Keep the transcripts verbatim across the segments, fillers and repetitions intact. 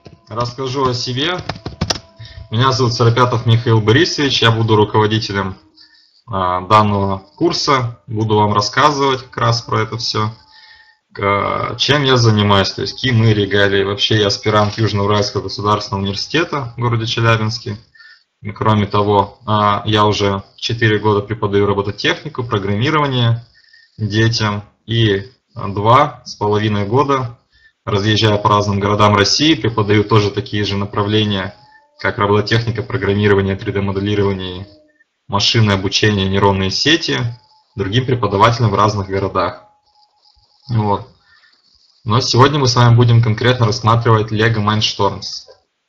Расскажу о себе. Меня зовут Сарапятов Михаил Борисович, я буду руководителем а, данного курса, буду вам рассказывать как раз про это все. А, чем я занимаюсь, то есть какие мои регалии. Вообще я аспирант Южноуральского государственного университета в городе Челябинске. И, кроме того, а, я уже четыре года преподаю робототехнику, программирование детям и два с половиной года разъезжая по разным городам России, преподаю тоже такие же направления, как робототехника, программирование, три дэ моделирование, машинное обучение, нейронные сети, другим преподавателям в разных городах. Вот. Но сегодня мы с вами будем конкретно рассматривать LEGO Mindstorms.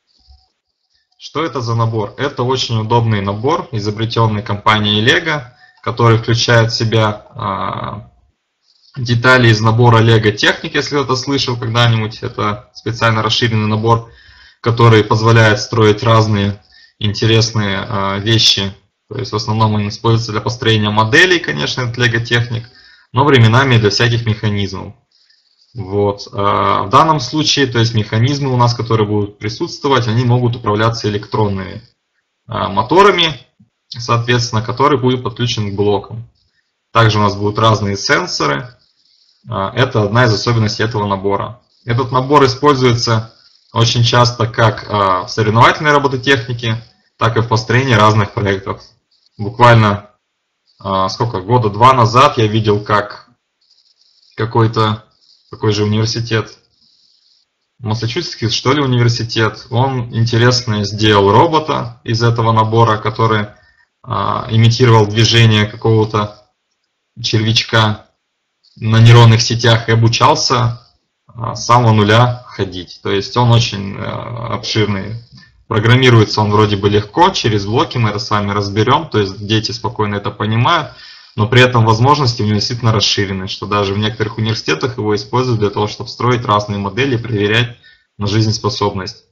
Что это за набор? Это очень удобный набор, изобретенный компанией LEGO, который включает в себя а, детали из набора LEGO Техник, если кто-то слышал когда-нибудь. Это специально расширенный набор, который позволяет строить разные интересные а, вещи. То есть в основном он используется для построения моделей, конечно, это LEGO Техник, но временами для всяких механизмов. Вот. В данном случае, то есть механизмы у нас, которые будут присутствовать, они могут управляться электронными моторами, соответственно, который будет подключен к блокам. Также у нас будут разные сенсоры. Это одна из особенностей этого набора. Этот набор используется очень часто как в соревновательной робототехнике, так и в построении разных проектов. Буквально сколько, года два назад я видел, как какой-то Какой же университет? Массачусетский, что ли, университет. Он интересно сделал робота из этого набора, который а, имитировал движение какого-то червячка на нейронных сетях и обучался а, с самого нуля ходить. То есть он очень а, обширный. Программируется он вроде бы легко, через блоки мы это с вами разберем. То есть дети спокойно это понимают. Но при этом возможности у него действительно расширены, что даже в некоторых университетах его используют для того, чтобы строить разные модели и проверять на жизнеспособность.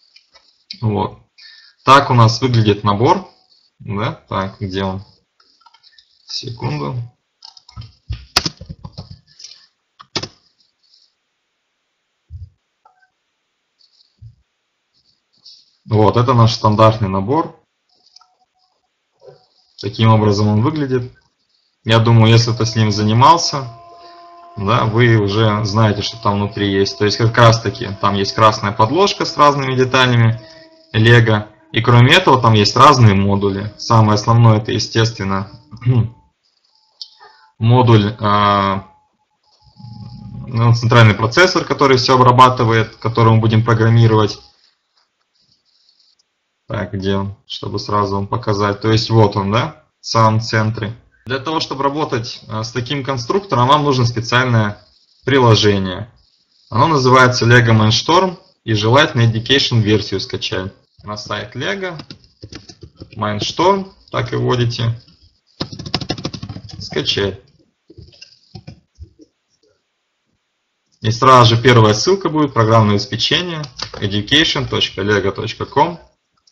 Вот. Так у нас выглядит набор. Да? Так, где он? Секунду. Вот, это наш стандартный набор. Таким образом он выглядит. Я думаю, если кто с ним занимался, да, вы уже знаете, что там внутри есть. То есть как раз таки там есть красная подложка с разными деталями LEGO. И кроме этого там есть разные модули. Самое основное это, естественно, модуль, э, ну, центральный процессор, который все обрабатывает, который мы будем программировать. Так, где он? Чтобы сразу вам показать. То есть вот он, да, в самом центре. Для того, чтобы работать с таким конструктором, вам нужно специальное приложение. Оно называется LEGO Mindstorm, и желательно Education версию скачать. На сайт LEGO Mindstorm, так и вводите, скачать. И сразу же первая ссылка будет, программное обеспечение education точка lego точка com.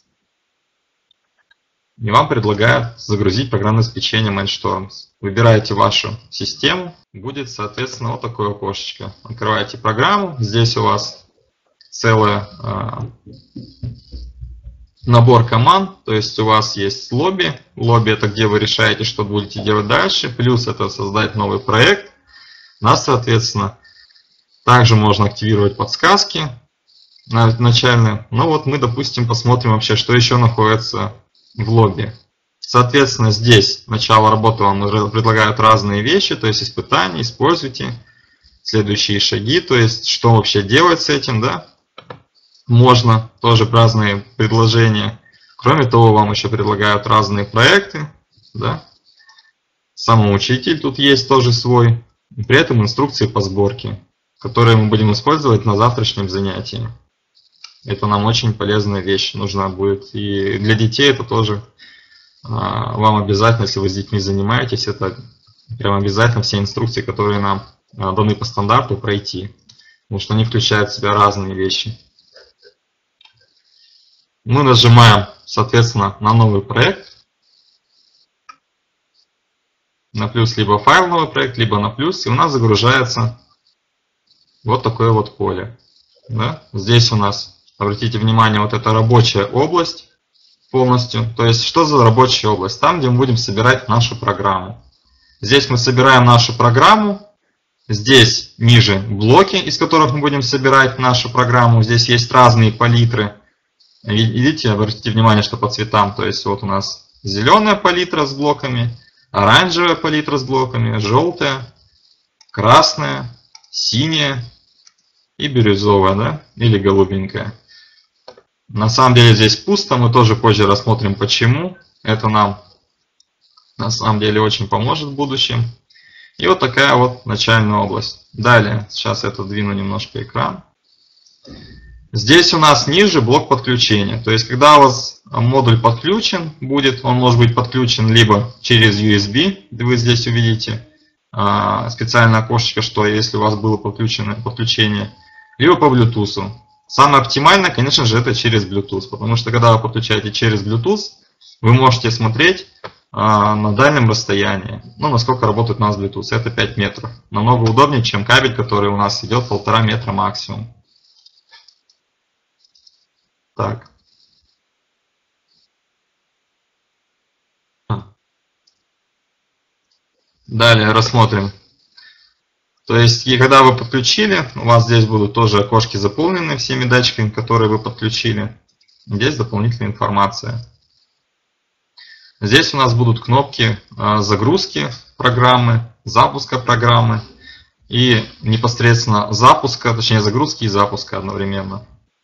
И вам предлагают загрузить программное обеспечение Mindstorms. Выбираете вашу систему, будет, соответственно, вот такое окошечко. Открываете программу, здесь у вас целый э, набор команд, то есть у вас есть лобби. Лобби это где вы решаете, что будете делать дальше, плюс это создать новый проект. Нас, соответственно, также можно активировать подсказки начальные. Ну вот мы, допустим, посмотрим вообще, что еще находится в лобби. Соответственно, здесь начало работы вам предлагают разные вещи, то есть испытания, используйте следующие шаги, то есть что вообще делать с этим, да? Можно тоже разные предложения. Кроме того, вам еще предлагают разные проекты, да? Самоучитель тут есть тоже свой, и при этом инструкции по сборке, которые мы будем использовать на завтрашнем занятии. Это нам очень полезная вещь нужна будет. И для детей это тоже а, вам обязательно, если вы с детьми занимаетесь, это прям обязательно все инструкции, которые нам а, даны по стандарту, пройти. Потому что они включают в себя разные вещи. Мы нажимаем, соответственно, на новый проект. На плюс либо файл новый проект, либо на плюс. И у нас загружается вот такое вот поле. Да? Здесь у нас Обратите внимание, вот это рабочая область полностью. То есть, что за рабочая область? Там, где мы будем собирать нашу программу. Здесь мы собираем нашу программу. Здесь ниже блоки, из которых мы будем собирать нашу программу. Здесь есть разные палитры. Видите, обратите внимание, что по цветам. То есть, вот у нас зеленая палитра с блоками, оранжевая палитра с блоками, желтая, красная, синяя и бирюзовая, да? Или голубенькая. На самом деле здесь пусто, мы тоже позже рассмотрим почему. Это нам на самом деле очень поможет в будущем. И вот такая вот начальная область. Далее, сейчас я отодвину немножко экран. Здесь у нас ниже блок подключения. То есть, когда у вас модуль подключен будет, он может быть подключен либо через ю эс би, вы здесь увидите специальное окошечко, что если у вас было подключено подключение, либо по Bluetooth. Самое оптимальное, конечно же, это через Bluetooth, потому что когда вы подключаете через Bluetooth, вы можете смотреть а, на дальнем расстоянии, ну, насколько работает у нас Bluetooth, это пять метров. Намного удобнее, чем кабель, который у нас идет полтора метра максимум. Так. Далее рассмотрим. То есть, и когда вы подключили, у вас здесь будут тоже окошки заполнены всеми датчиками, которые вы подключили. Здесь дополнительная информация. Здесь у нас будут кнопки загрузки программы, запуска программы и непосредственно запуска, точнее загрузки и запуска одновременно.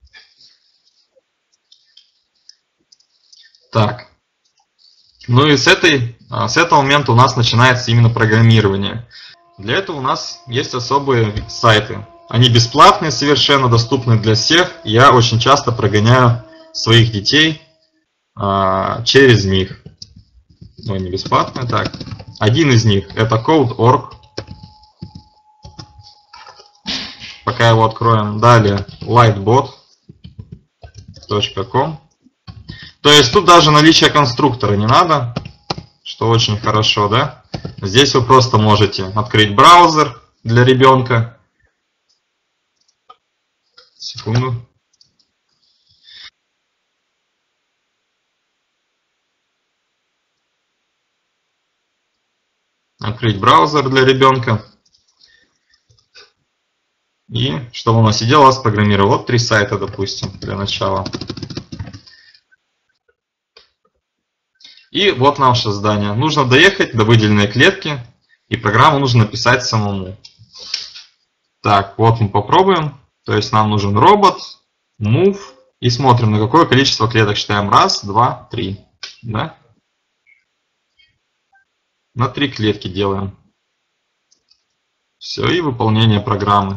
Так. Ну и с, этой, с этого момента у нас начинается именно программирование. Для этого у нас есть особые сайты. Они бесплатные, совершенно доступны для всех. Я очень часто прогоняю своих детей а, через них. Ой, не бесплатные, так. Один из них это код точка орг. Пока его откроем. Далее lightbot точка ком. То есть тут даже наличие конструктора не надо, что очень хорошо, да? Здесь вы просто можете открыть браузер для ребенка. Секунду. Открыть браузер для ребенка. И чтобы он сидел, у вас программировал. Вот три сайта, допустим, для начала. И вот наше задание. Нужно доехать до выделенной клетки, и программу нужно написать самому. Так, вот мы попробуем. То есть нам нужен робот, move, и смотрим, на какое количество клеток считаем. Раз, два, три. Да? На три клетки делаем. Все, и выполнение программы.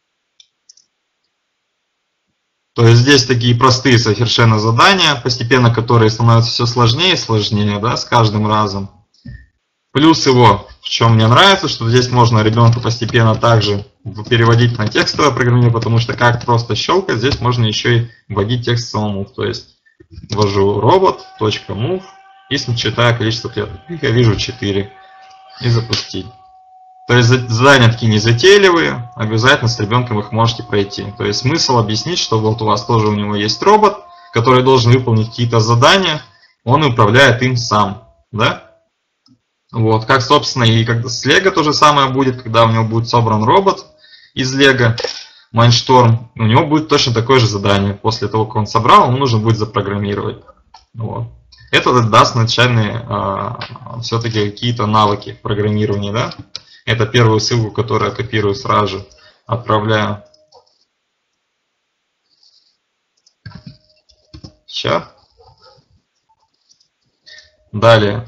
То есть здесь такие простые совершенно задания, постепенно которые становятся все сложнее и сложнее, да, с каждым разом. Плюс его, в чем мне нравится, что здесь можно ребенку постепенно также переводить на текстовое программирование, потому что как просто щелкать, здесь можно еще и вводить текст самому. То есть ввожу робот.move и считаю количество клеток. Я вижу четыре. И запустить. То есть задания такие незатейливые, обязательно с ребенком их можете пройти. То есть смысл объяснить, что вот у вас тоже у него есть робот, который должен выполнить какие-то задания, он управляет им сам. Да? Вот, как собственно и как с Лего то же самое будет, когда у него будет собран робот из Лего, Mindstorm, у него будет точно такое же задание. После того, как он собрал, ему нужно будет запрограммировать. Вот. Это даст начальные э, все-таки какие-то навыки программирования, да? Это первую ссылку, которую я копирую сразу же, отправляю. Сейчас. Далее.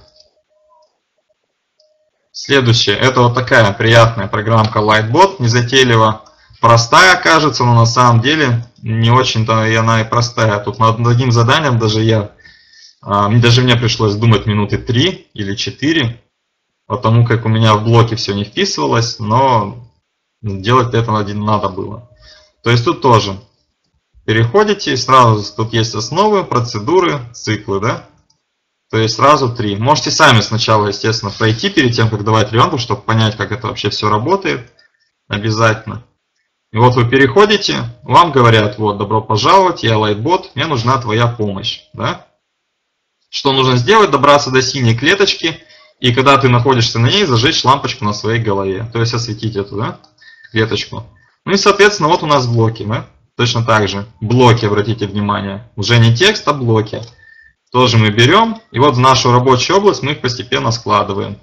Следующее. Это вот такая приятная программка Lightbot, незатейливо простая кажется, но на самом деле не очень-то и она и простая. Тут над одним заданием даже я, даже мне пришлось думать минуты три или четыре. Потому как у меня в блоке все не вписывалось, но делать это надо было. То есть тут тоже переходите, сразу тут есть основы, процедуры, циклы, да? То есть сразу три. Можете сами сначала, естественно, пройти перед тем, как давать ребенку, чтобы понять, как это вообще все работает. Обязательно. И вот вы переходите, вам говорят, вот, добро пожаловать, я Lightbot, мне нужна твоя помощь. Да? Что нужно сделать? Добраться до синей клеточки, и когда ты находишься на ней, зажечь лампочку на своей голове. То есть осветить эту, да, клеточку. Ну и, соответственно, вот у нас блоки. Да? Точно так же. Блоки, обратите внимание. Уже не текст, а блоки. Тоже мы берем, и вот в нашу рабочую область мы их постепенно складываем.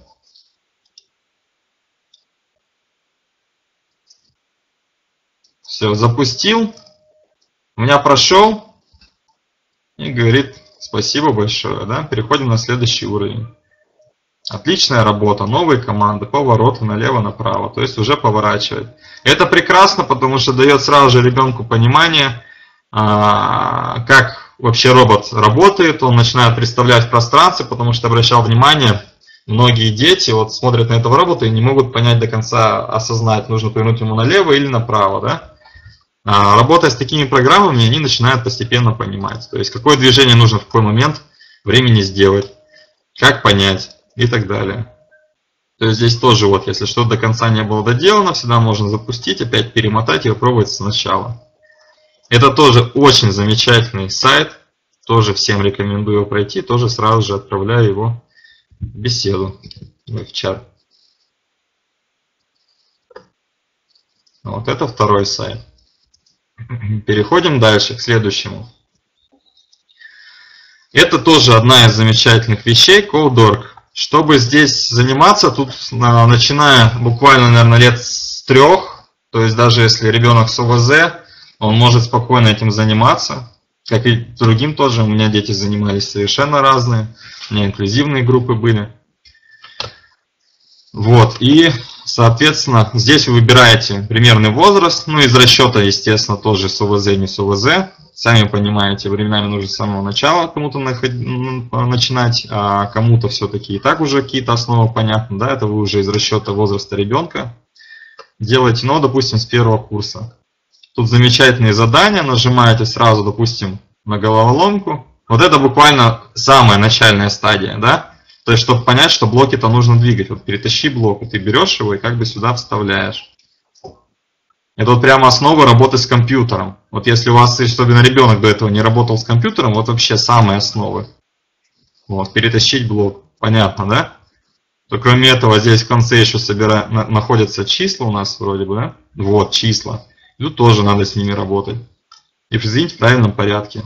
Все, запустил. У меня прошел. И говорит, спасибо большое. Да? Переходим на следующий уровень. Отличная работа. Новые команды, повороты налево-направо. То есть уже поворачивает. Это прекрасно, потому что дает сразу же ребенку понимание, как вообще робот работает. Он начинает представлять в пространстве, потому что, обращал внимание, многие дети вот смотрят на этого робота и не могут понять до конца, осознать, нужно повернуть ему налево или направо. Да? А, работая с такими программами, они начинают постепенно понимать. То есть, какое движение нужно в какой момент времени сделать, как понять и так далее. То есть, здесь тоже, вот, если что-то до конца не было доделано, всегда можно запустить, опять перемотать и попробовать сначала. Это тоже очень замечательный сайт. Тоже всем рекомендую его пройти. Тоже сразу же отправляю его в беседу, в чат. Вот это второй сайт. Переходим дальше, к следующему. Это тоже одна из замечательных вещей, CodeOrg. Чтобы здесь заниматься, тут начиная буквально, наверное, лет с трех, то есть даже если ребенок с ОВЗ, он может спокойно этим заниматься. Как и другим тоже, у меня дети занимались совершенно разные, у меня инклюзивные группы были. Вот, и, соответственно, здесь вы выбираете примерный возраст, ну, из расчета, естественно, тоже с ОВЗ, не с ОВЗ. Сами понимаете, временами нужно с самого начала кому-то начинать, а кому-то все-таки и так уже какие-то основы понятны, да, это вы уже из расчета возраста ребенка делаете, но, допустим, с первого курса. Тут замечательные задания, нажимаете сразу, допустим, на головоломку. Вот это буквально самая начальная стадия, да. То есть, чтобы понять, что блоки-то нужно двигать. Вот перетащи блок, и ты берешь его и как бы сюда вставляешь. Это вот прямо основа работы с компьютером. Вот если у вас, особенно ребенок до этого не работал с компьютером, вот вообще самые основы. Вот, перетащить блок. Понятно, да? То кроме этого, здесь в конце еще собира... находятся числа у нас вроде бы, да? Вот, числа. И тут тоже надо с ними работать. И произведите в правильном порядке.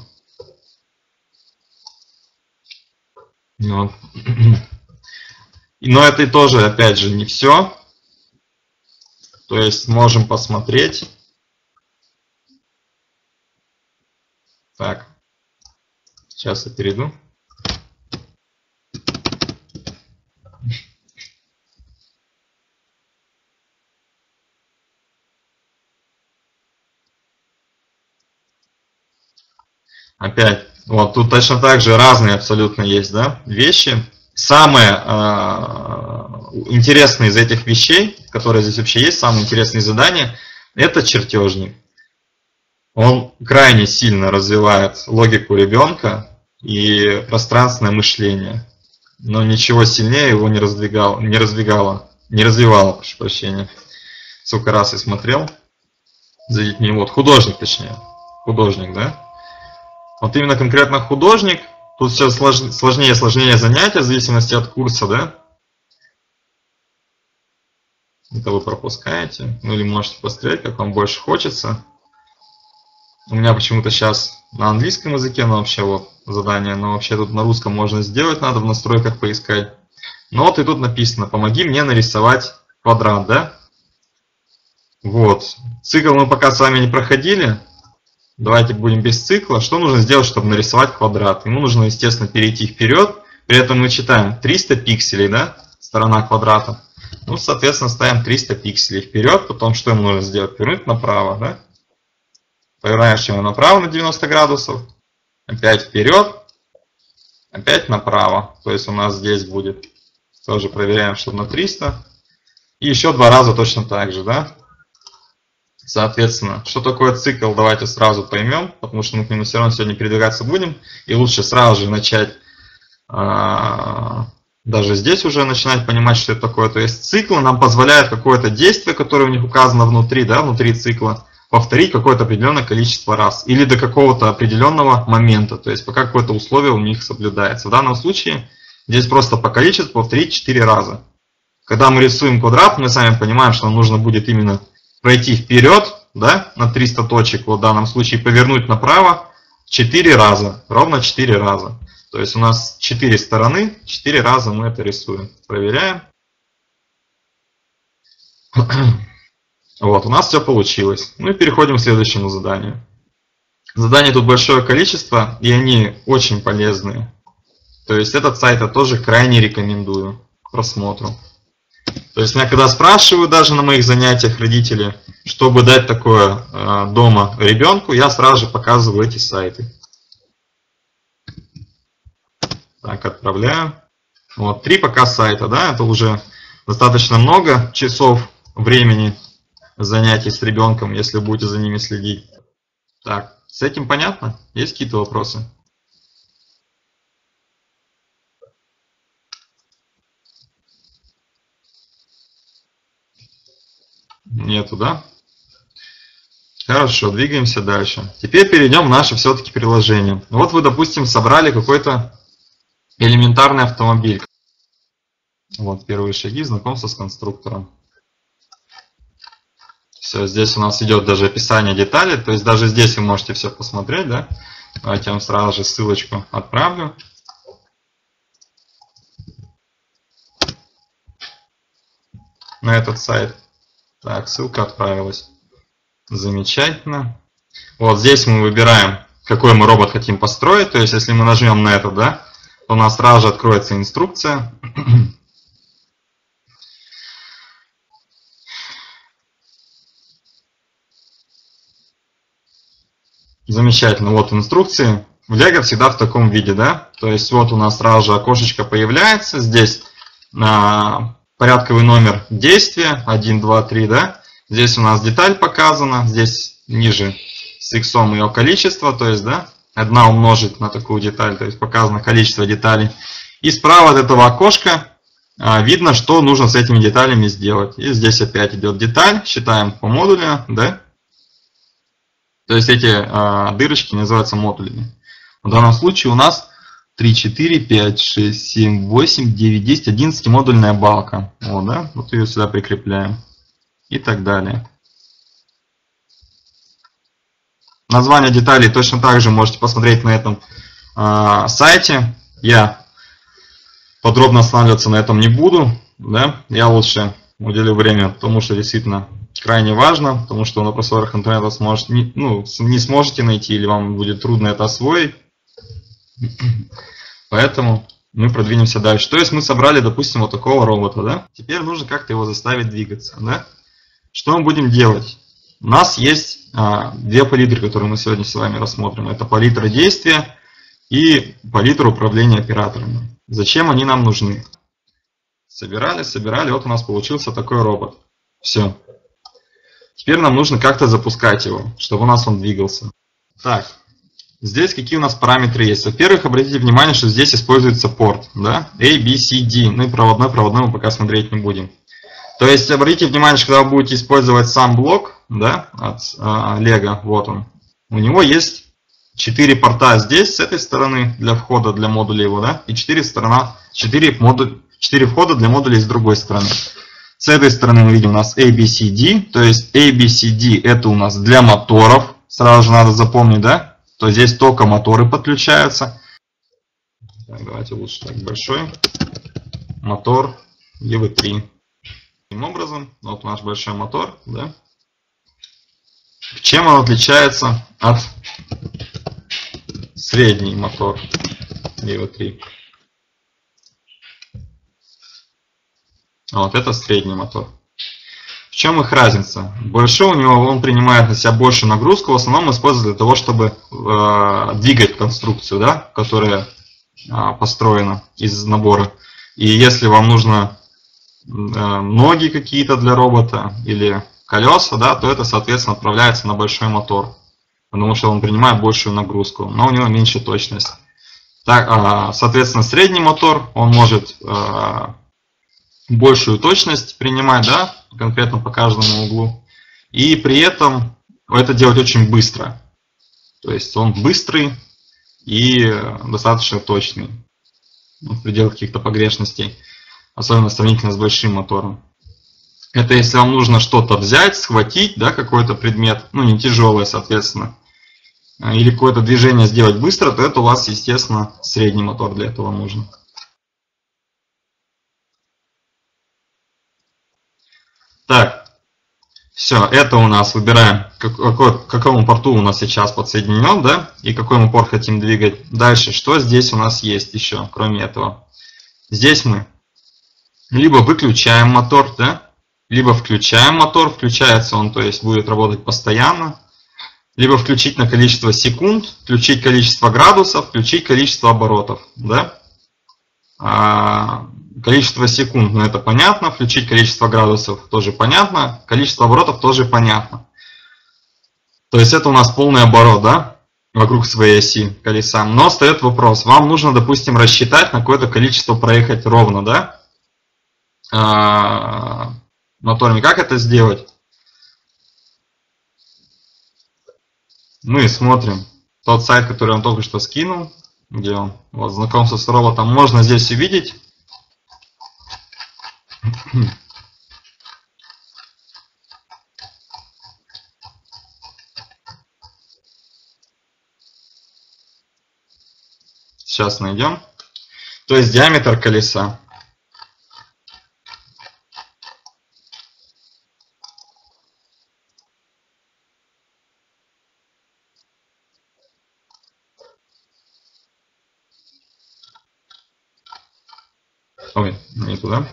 Вот. Но это тоже, опять же, не все. То есть можем посмотреть. Так, сейчас я перейду. Опять, вот тут точно так же разные абсолютно есть, да, вещи. Самое э, интересное из этих вещей, которые здесь вообще есть, самые интересные задания, это чертежник. Он крайне сильно развивает логику ребенка и пространственное мышление. Но ничего сильнее его не раздвигало, не раздвигало, не развивало, прошу прощения. Сколько раз я смотрел за детьми. Вот, художник точнее. Художник, да? Вот именно конкретно художник. Тут все сложнее и сложнее занятия, в зависимости от курса, да? Это вы пропускаете. Ну или можете посмотреть, как вам больше хочется. У меня почему-то сейчас на английском языке, но вообще вот задание, но вообще тут на русском можно сделать, надо в настройках поискать. Ну вот и тут написано, помоги мне нарисовать квадрат, да? Вот. Цикл мы пока с вами не проходили. Давайте будем без цикла. Что нужно сделать, чтобы нарисовать квадрат? Ему нужно, естественно, перейти вперед. При этом мы читаем триста пикселей, да? Сторона квадрата. Ну, соответственно, ставим триста пикселей вперед. Потом что ему нужно сделать? Повернуть направо, да? Повернаем его направо на девяносто градусов. Опять вперед. Опять направо. То есть у нас здесь будет. Тоже проверяем, что на триста. И еще два раза точно так же, да? Соответственно, что такое цикл, давайте сразу поймем, потому что мы к нему все равно сегодня передвигаться будем. И лучше сразу же начать, даже здесь уже начинать понимать, что это такое. То есть циклы нам позволяют какое-то действие, которое у них указано внутри, да, внутри цикла, повторить какое-то определенное количество раз или до какого-то определенного момента, то есть пока какое-то условие у них соблюдается. В данном случае здесь просто по количеству повторить четыре раза. Когда мы рисуем квадрат, мы сами понимаем, что нам нужно будет именно пройти вперед, да, на триста точек, вот в данном случае повернуть направо четыре раза, ровно четыре раза. То есть у нас четыре стороны, четыре раза мы это рисуем. Проверяем. Вот, у нас все получилось. Ну и переходим к следующему заданию. Заданий тут большое количество, и они очень полезные. То есть этот сайт я тоже крайне рекомендую к просмотру. То есть меня когда спрашивают даже на моих занятиях родители, чтобы дать такое э, дома ребенку, я сразу же показываю эти сайты. Так, отправляю. Вот, три пока сайта, да, это уже достаточно много часов времени занятий с ребенком, если будете за ними следить. Так, с этим понятно? Есть какие-то вопросы? Нету, да? Хорошо, двигаемся дальше. Теперь перейдем в наше все-таки приложение. Вот вы, допустим, собрали какой-то элементарный автомобиль. Вот первые шаги, знакомство с конструктором. Все, здесь у нас идет даже описание деталей, то есть даже здесь вы можете все посмотреть, да? Давайте я вам сразу же ссылочку отправлю. На этот сайт. Так, ссылка отправилась. Замечательно. Вот здесь мы выбираем, какой мы робот хотим построить. То есть, если мы нажмем на это, да, то у нас сразу же откроется инструкция. Замечательно. Вот инструкции. В Лего всегда в таком виде, да. То есть, вот у нас сразу же окошечко появляется. Здесь а, порядковый номер действия. один, два, три, да. Здесь у нас деталь показана. Здесь ниже с иксом ее количество. То есть, да, одна умножить на такую деталь. То есть, показано количество деталей. И справа от этого окошка а, видно, что нужно с этими деталями сделать. И здесь опять идет деталь. Считаем по модулю, да. То есть эти а, дырочки называются модулями. В данном случае у нас три, четыре, пять, шесть, семь, восемь, девять, десять, одиннадцать модульная балка. Вот, да? Вот ее сюда прикрепляем. И так далее. Название деталей точно так же можете посмотреть на этом а, сайте. Я подробно останавливаться на этом не буду. Да? Я лучше уделю время тому, что действительно крайне важно, потому что на просторах интернета сможет, не, ну, не сможете найти или вам будет трудно это освоить. Поэтому мы продвинемся дальше. То есть мы собрали, допустим, вот такого робота. Да? Теперь нужно как-то его заставить двигаться. Да? Что мы будем делать? У нас есть а, две палитры, которые мы сегодня с вами рассмотрим. Это палитра действия и палитра управления операторами. Зачем они нам нужны? Собирали, собирали, вот у нас получился такой робот. Все. Теперь нам нужно как-то запускать его, чтобы у нас он двигался. Так, здесь какие у нас параметры есть. Во-первых, обратите внимание, что здесь используется порт, да? A, B, C, D. Ну и проводной, проводной мы пока смотреть не будем. То есть, обратите внимание, что когда вы будете использовать сам блок, да, от а, Lego, вот он. У него есть четыре порта здесь, с этой стороны, для входа, для модуля его, да? И четыре сторона, четыре модуля, четыре входа для модулей с другой стороны. С этой стороны мы видим у нас A, B, C, D. То есть A, B, C, D это у нас для моторов. Сразу же надо запомнить, да? То есть здесь только моторы подключаются. Так, давайте лучше так большой. Мотор и ви три. Таким образом, вот наш большой мотор, да? Чем он отличается от средний мотор и ви три? Вот это средний мотор. В чем их разница? Большой у него, он принимает на себя большую нагрузку, в основном используется для того, чтобы э, двигать конструкцию, да, которая э, построена из набора. И если вам нужно э, ноги какие-то для робота или колеса, да, то это, соответственно, отправляется на большой мотор, потому что он принимает большую нагрузку, но у него меньше точность. Так, э, соответственно, средний мотор, он может э, большую точность принимать, да, конкретно по каждому углу. И при этом это делать очень быстро. То есть он быстрый и достаточно точный в пределах каких-то погрешностей, особенно сравнительно с большим мотором. Это если вам нужно что-то взять, схватить, да, какой-то предмет, ну не тяжелое, соответственно, или какое-то движение сделать быстро, то это у вас, естественно, средний мотор для этого нужен. Так, все, это у нас выбираем, какой, к какому порту у нас сейчас подсоединен, да, и какой мы порт хотим двигать. Дальше, что здесь у нас есть еще, кроме этого? Здесь мы либо выключаем мотор, да, либо включаем мотор, включается он, то есть будет работать постоянно, либо включить на количество секунд, включить количество градусов, включить количество оборотов, да. А, количество секунд, ну это понятно, включить количество градусов тоже понятно, количество оборотов тоже понятно. То есть это у нас полный оборот, да, вокруг своей оси колеса. Но встает вопрос, вам нужно, допустим, рассчитать на какое-то количество проехать ровно, да, а, моторами. Как это сделать? Мы смотрим тот сайт, который я вам только что скинул, где он, вот, знакомство с роботом. Можно здесь увидеть. Сейчас найдем. То есть диаметр колеса. Ой, не туда.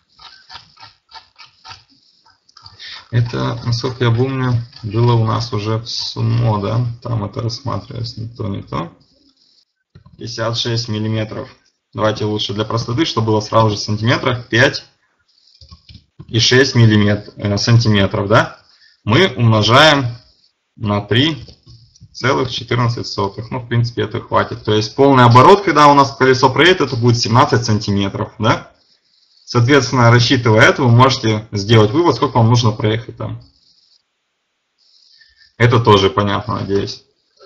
Это, насколько я помню, было у нас уже в сумо, да? Там это рассматривалось, не то, не то. пятьдесят шесть миллиметров. Давайте лучше для простоты, чтобы было сразу же в сантиметрах, пять и шесть сантиметров, да? Мы умножаем на три целых четырнадцать сотых. Ну, в принципе, это хватит. То есть полный оборот, когда у нас колесо проедет, это будет семнадцать сантиметров, да? Соответственно, рассчитывая это, вы можете сделать вывод, сколько вам нужно проехать там. Это тоже понятно, надеюсь.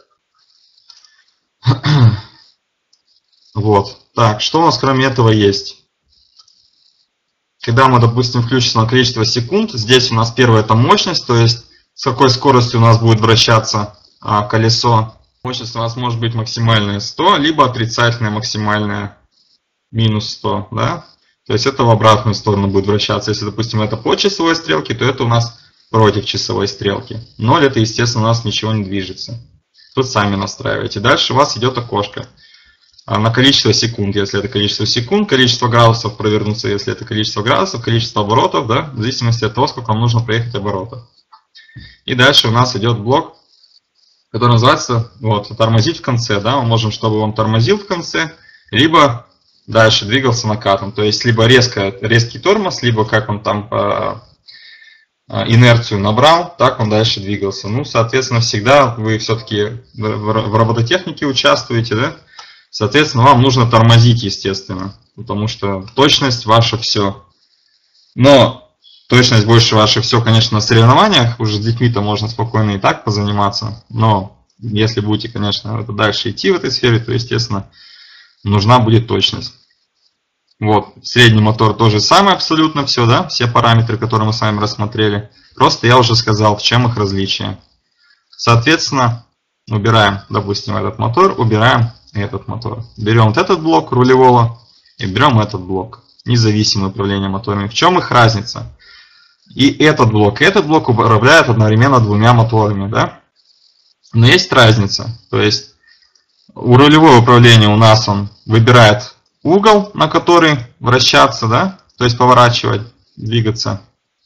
Вот. Так, что у нас кроме этого есть? Когда мы, допустим, включим на количество секунд, здесь у нас первое это мощность, то есть с какой скоростью у нас будет вращаться а, колесо. Мощность у нас может быть максимальная сто, либо отрицательная максимальная минус сто, да? То есть это в обратную сторону будет вращаться. Если, допустим, это по часовой стрелке, то это у нас против часовой стрелки. Ноль это, естественно, у нас ничего не движется. Тут сами настраиваете. Дальше у вас идет окошко на количество секунд, если это количество секунд, количество градусов провернуться, если это количество градусов, количество оборотов, да, в зависимости от того, сколько вам нужно проехать оборотов. И дальше у нас идет блок, который называется вот, тормозить в конце. Да, мы можем, чтобы он тормозил в конце, либо дальше двигался накатом. То есть либо резко, резкий тормоз, либо как он там по инерцию набрал, так он дальше двигался. Ну, соответственно, всегда вы все-таки в робототехнике участвуете, да? Соответственно, вам нужно тормозить, естественно, потому что точность ваша все. Но точность больше ваше все, конечно, на соревнованиях. Уже с детьми-то можно спокойно и так позаниматься. Но если будете, конечно, дальше идти в этой сфере, то, естественно, нужна будет точность. Вот, средний мотор то же самое абсолютно все, да, все параметры, которые мы с вами рассмотрели. Просто я уже сказал, в чем их различие. Соответственно, убираем, допустим, этот мотор, убираем этот мотор. Берем вот этот блок рулевого и берем этот блок. Независимое управление моторами. В чем их разница? И этот блок, и этот блок управляют одновременно двумя моторами, да? Но есть разница. То есть у рулевого управления у нас он выбирает угол, на который вращаться, да? То есть поворачивать, двигаться.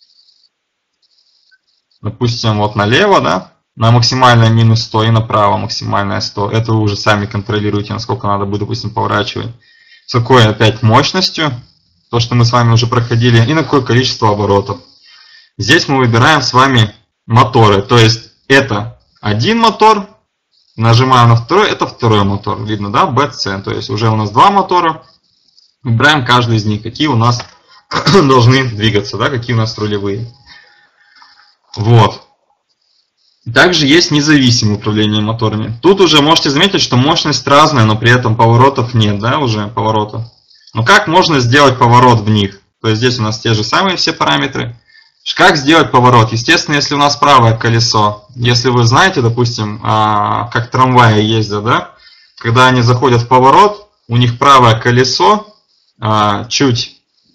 Допустим, вот налево, да? На максимальное минус сто и направо максимальное сто. Это вы уже сами контролируете, насколько надо будет, допустим, поворачивать. С какой опять мощностью, то, что мы с вами уже проходили, и на какое количество оборотов. Здесь мы выбираем с вами моторы. То есть это один мотор, нажимаем на второй, это второй мотор. Видно, да, би си. То есть уже у нас два мотора. Выбираем каждый из них, какие у нас должны двигаться, да, какие у нас рулевые. Вот. Также есть независимое управление моторами. Тут уже можете заметить, что мощность разная, но при этом поворотов нет, да, уже поворотов. Но как можно сделать поворот в них? То есть здесь у нас те же самые все параметры. Как сделать поворот? Естественно, если у нас правое колесо, если вы знаете, допустим, как трамваи ездят, да, когда они заходят в поворот, у них правое колесо чуть,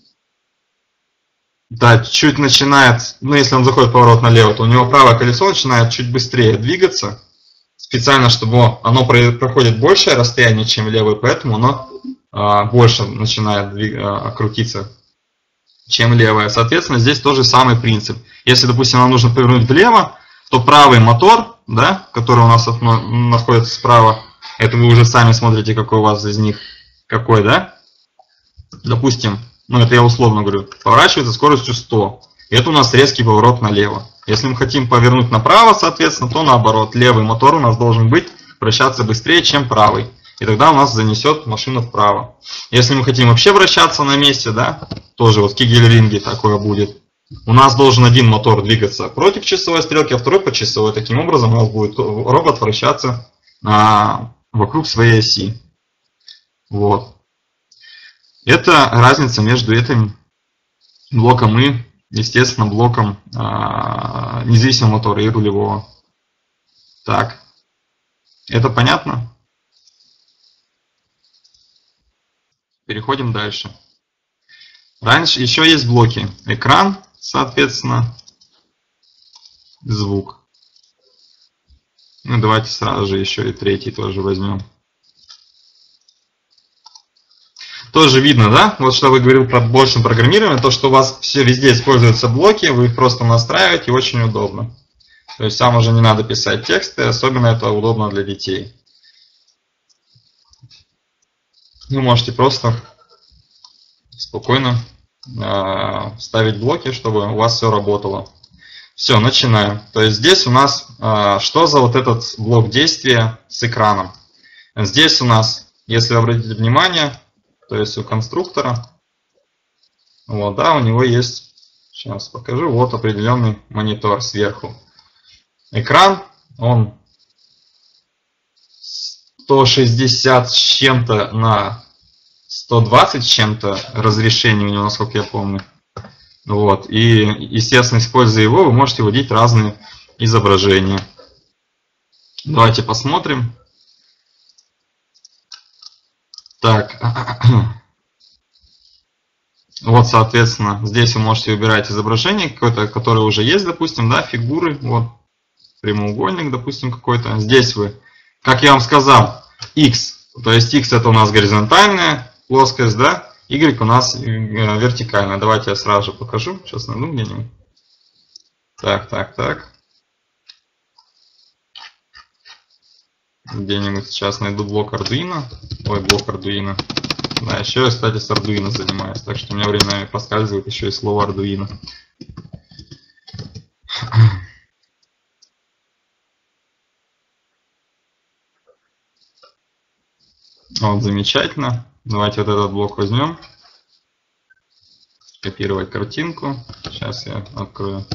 да, чуть начинает, ну если он заходит в поворот налево, то у него правое колесо начинает чуть быстрее двигаться, специально, чтобы оно проходит большее расстояние, чем левое, поэтому оно больше начинает двиг... крутиться, чем левое. Соответственно, здесь тот же самый принцип. Если, допустим, нам нужно повернуть влево, то правый мотор, да, который у нас находится справа, это вы уже сами смотрите, какой у вас из них, какой, да? Допустим, ну это я условно говорю, поворачивается скоростью сто. И это у нас резкий поворот налево. Если мы хотим повернуть направо, соответственно, то наоборот. Левый мотор у нас должен быть вращаться быстрее, чем правый. И тогда у нас занесет машину вправо. Если мы хотим вообще вращаться на месте, да, тоже вот в Кегельринге такое будет. У нас должен один мотор двигаться против часовой стрелки, а второй по часовой. Таким образом у нас будет робот вращаться а, вокруг своей оси. Вот. Это разница между этим блоком и, естественно, блоком а, независимого мотора и рулевого. Так. Это понятно? Переходим дальше. Раньше еще есть блоки. Экран, соответственно, звук. Ну, давайте сразу же еще и третий тоже возьмем. Тоже видно, да? Вот что вы говорил про большем программировании, то, что у вас все везде используются блоки, вы их просто настраиваете, очень удобно. То есть вам уже не надо писать тексты, особенно это удобно для детей. Вы можете просто спокойно э, ставить блоки, чтобы у вас все работало. Все, начинаем. То есть здесь у нас э, что за вот этот блок действия с экраном? Здесь у нас, если вы обратите внимание, то есть у конструктора, вот, да, у него есть, сейчас покажу, вот определенный монитор сверху. Экран, он сто шестьдесят с чем-то на сто двадцать с чем-то разрешение у него, насколько я помню. Вот. И, естественно, используя его, вы можете вводить разные изображения. Давайте посмотрим. Так. Вот, соответственно, здесь вы можете выбирать изображение какое-то, которое уже есть, допустим, да, фигуры. Вот. Прямоугольник, допустим, какой-то. Здесь вы, как я вам сказал, X. То есть X это у нас горизонтальная плоскость, да? Y у нас вертикальная. Давайте я сразу же покажу. Сейчас найду где-нибудь. Так, так, так. Где-нибудь сейчас найду блок Arduino. Ой, блок Arduino. Да, еще я, кстати, с Arduino занимаюсь. Так что у меня временами проскальзывает еще и слово Arduino. Вот, замечательно. Давайте вот этот блок возьмем. Копировать картинку. Сейчас я открою.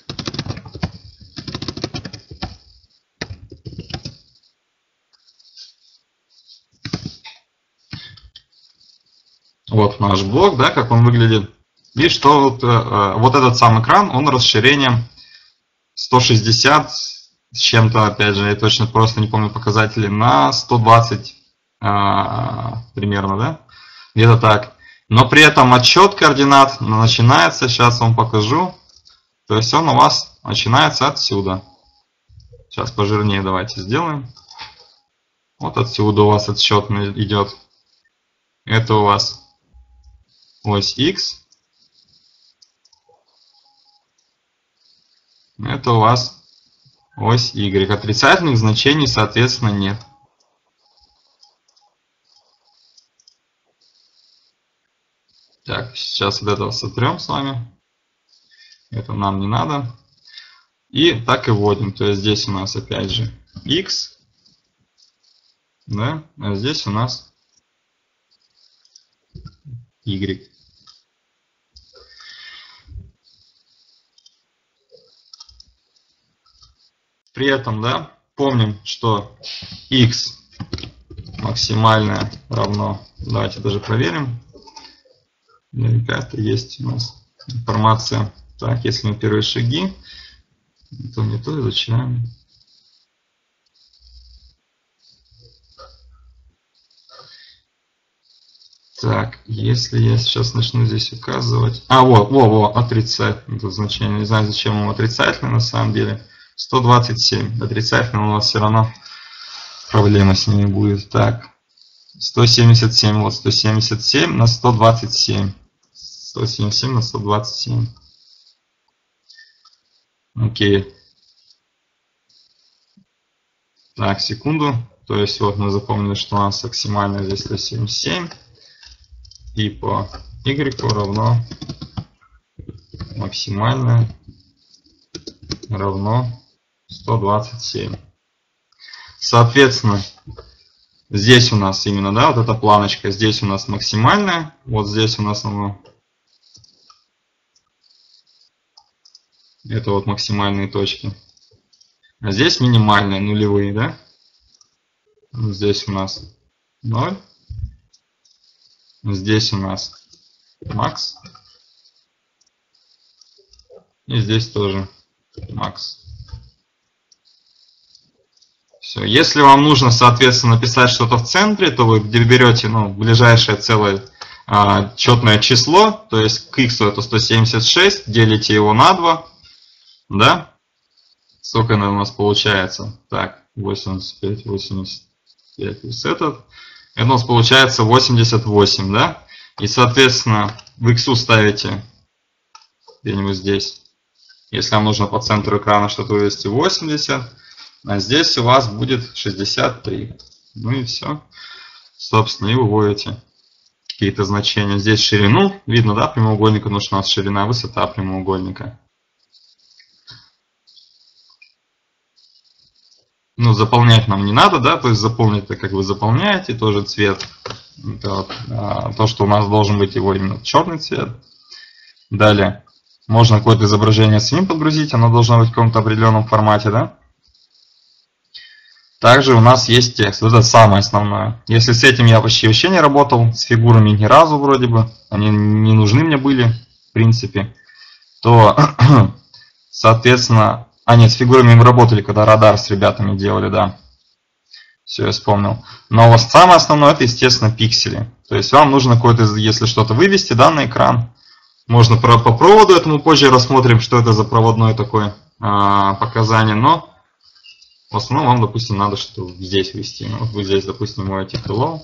Вот наш блок, да, как он выглядит. И что вот, э, вот этот сам экран, он расширением сто шестьдесят с чем-то, опять же, я точно просто не помню показатели, на сто двадцать э, примерно, да, где-то так. Но при этом отсчет координат начинается, сейчас вам покажу, то есть он у вас начинается отсюда. Сейчас пожирнее давайте сделаем. Вот отсюда у вас отсчет идет. Это у вас ось X. Это у вас ось Y. Отрицательных значений, соответственно, нет. Так, сейчас вот этого сотрем с вами. Это нам не надо. И так и вводим. То есть здесь у нас опять же X. Да? А здесь у нас Y. При этом, да, помним, что x максимальное равно, давайте даже проверим, наверняка это есть у нас информация. Так, если мы первые шаги, то не то изучаем. Так, если я сейчас начну здесь указывать... А, вот, во, во, отрицательное тут значение. Не знаю, зачем ему отрицательное на самом деле. сто двадцать семь. Отрицательное у нас все равно проблема с ними будет. Так, сто семьдесят семь. Вот, сто семьдесят семь на сто двадцать семь. сто семьдесят семь на сто двадцать семь. Окей. Так, секунду. То есть, вот мы запомнили, что у нас максимально здесь сто семьдесят семь. И по y равно максимально равно сто двадцать семь. Соответственно, здесь у нас именно, да, вот эта планочка, здесь у нас максимальная, вот здесь у нас оно, это вот максимальные точки. А здесь минимальные, нулевые, да? Здесь у нас ноль. Здесь у нас макс. И здесь тоже макс. Все. Если вам нужно, соответственно, написать что-то в центре, то вы берете, ну, ближайшее целое а, четное число, то есть к x это сто семьдесят шесть, делите его на два, да? Сколько у нас получается? Так, восемьдесят пять, восемьдесят пять плюс этот. Это у нас получается восемьдесят восемь, да? И, соответственно, в x ставите где-нибудь здесь. Если вам нужно по центру экрана что-то вывести, восемьдесят. А здесь у вас будет шестьдесят три. Ну и все. Собственно, и выводите какие-то значения. Здесь ширину. Видно, да, прямоугольника? Потому что у нас ширина, высота прямоугольника. Ну, заполнять нам не надо, да, то есть заполнить это, как вы заполняете, тоже цвет. Это вот, а, то, что у нас должен быть его именно черный цвет. Далее, можно какое-то изображение самим подгрузить, оно должно быть в каком-то определенном формате, да. Также у нас есть текст, это самое основное. Если с этим я почти вообще не работал, с фигурами ни разу вроде бы, они не нужны мне были, в принципе, то, соответственно... А, нет, с фигурами мы работали, когда радар с ребятами делали, да. Все, я вспомнил. Но у вас самое основное, это, естественно, пиксели. То есть вам нужно какое-то, если что-то вывести, да, на экран. Можно по проводу этому позже рассмотрим, что это за проводное такое а, показание. Но в основном вам, допустим, надо что-то здесь ввести. Ну, вот вы здесь, допустим, вводите hello.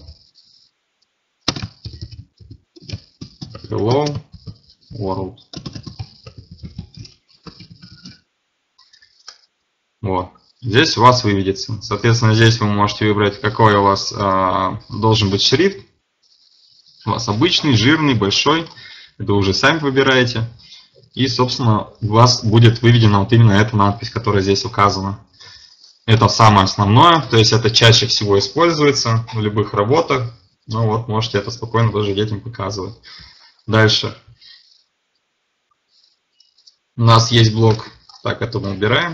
Hello world. Вот. Здесь у вас выведется. Соответственно, здесь вы можете выбрать, какой у вас э, должен быть шрифт. У вас обычный, жирный, большой. Это вы уже сами выбираете. И, собственно, у вас будет выведена вот именно эта надпись, которая здесь указана. Это самое основное. То есть это чаще всего используется в любых работах. Ну вот, можете это спокойно тоже детям показывать. Дальше. У нас есть блок. Так, это мы убираем.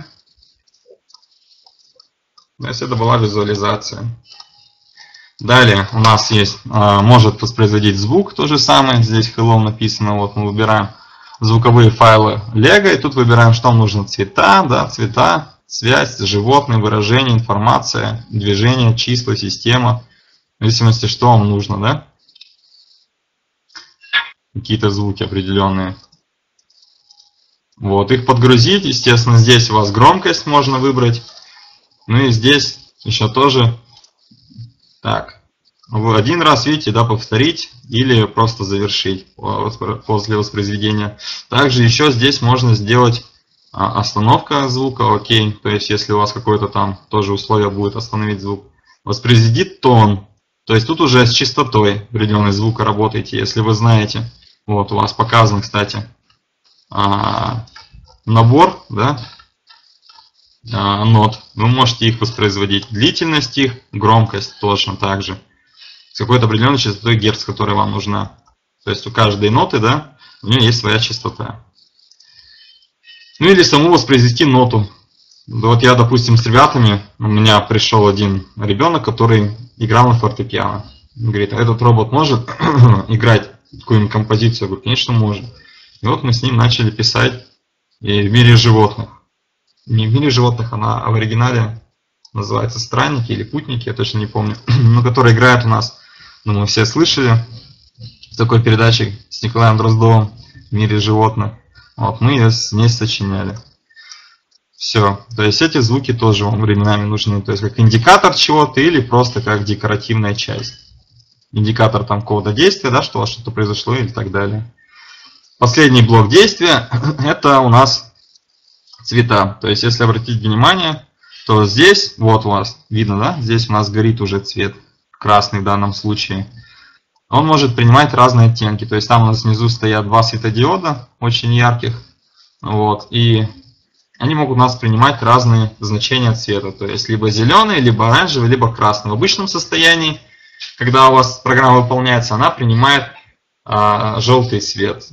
То есть это была визуализация. Далее у нас есть, а, может воспроизводить звук, то же самое. Здесь hello написано. Вот мы выбираем звуковые файлы Lego. И тут выбираем, что нам нужно. Цвета, да, цвета, связь, животные, выражения, информация, движение, числа, система. В зависимости, что вам нужно, да. Какие-то звуки определенные. Вот, их подгрузить. Естественно, здесь у вас громкость можно выбрать. Ну и здесь еще тоже, так, вы один раз, видите, да, повторить или просто завершить после воспроизведения. Также еще здесь можно сделать остановка звука, окей, то есть если у вас какое-то там тоже условие будет остановить звук. Воспроизведи тон, то есть тут уже с частотой определенной звука работаете, если вы знаете. Вот у вас показан, кстати, набор, да, нот. Вы можете их воспроизводить. Длительность их, громкость точно так же. С какой-то определенной частотой герц, которая вам нужна. То есть у каждой ноты, да, у нее есть своя частота. Ну или саму воспроизвести ноту. Вот я, допустим, с ребятами, у меня пришел один ребенок, который играл на фортепиано. Он говорит, этот робот может играть какую-нибудь композицию? Я говорю, конечно, может. И вот мы с ним начали писать и в мире животных. Не в мире животных, она в оригинале называется «Странники» или «Путники», я точно не помню. Но который играет у нас, думаю, все слышали, в такой передаче с Николаем Дроздовым в мире животных. Вот, мы ее с ней сочиняли. Все. То есть эти звуки тоже вам временами нужны. То есть как индикатор чего-то или просто как декоративная часть. Индикатор там какого-то действия, да, что у вас что-то произошло или так далее. Последний блок действия это у нас цвета. То есть если обратить внимание, то здесь, вот у вас видно, да, здесь у нас горит уже цвет, красный в данном случае. Он может принимать разные оттенки. То есть там у нас внизу стоят два светодиода, очень ярких. Вот, и они могут у нас принимать разные значения цвета. То есть либо зеленый, либо оранжевый, либо красный. В обычном состоянии, когда у вас программа выполняется, она принимает а, желтый цвет.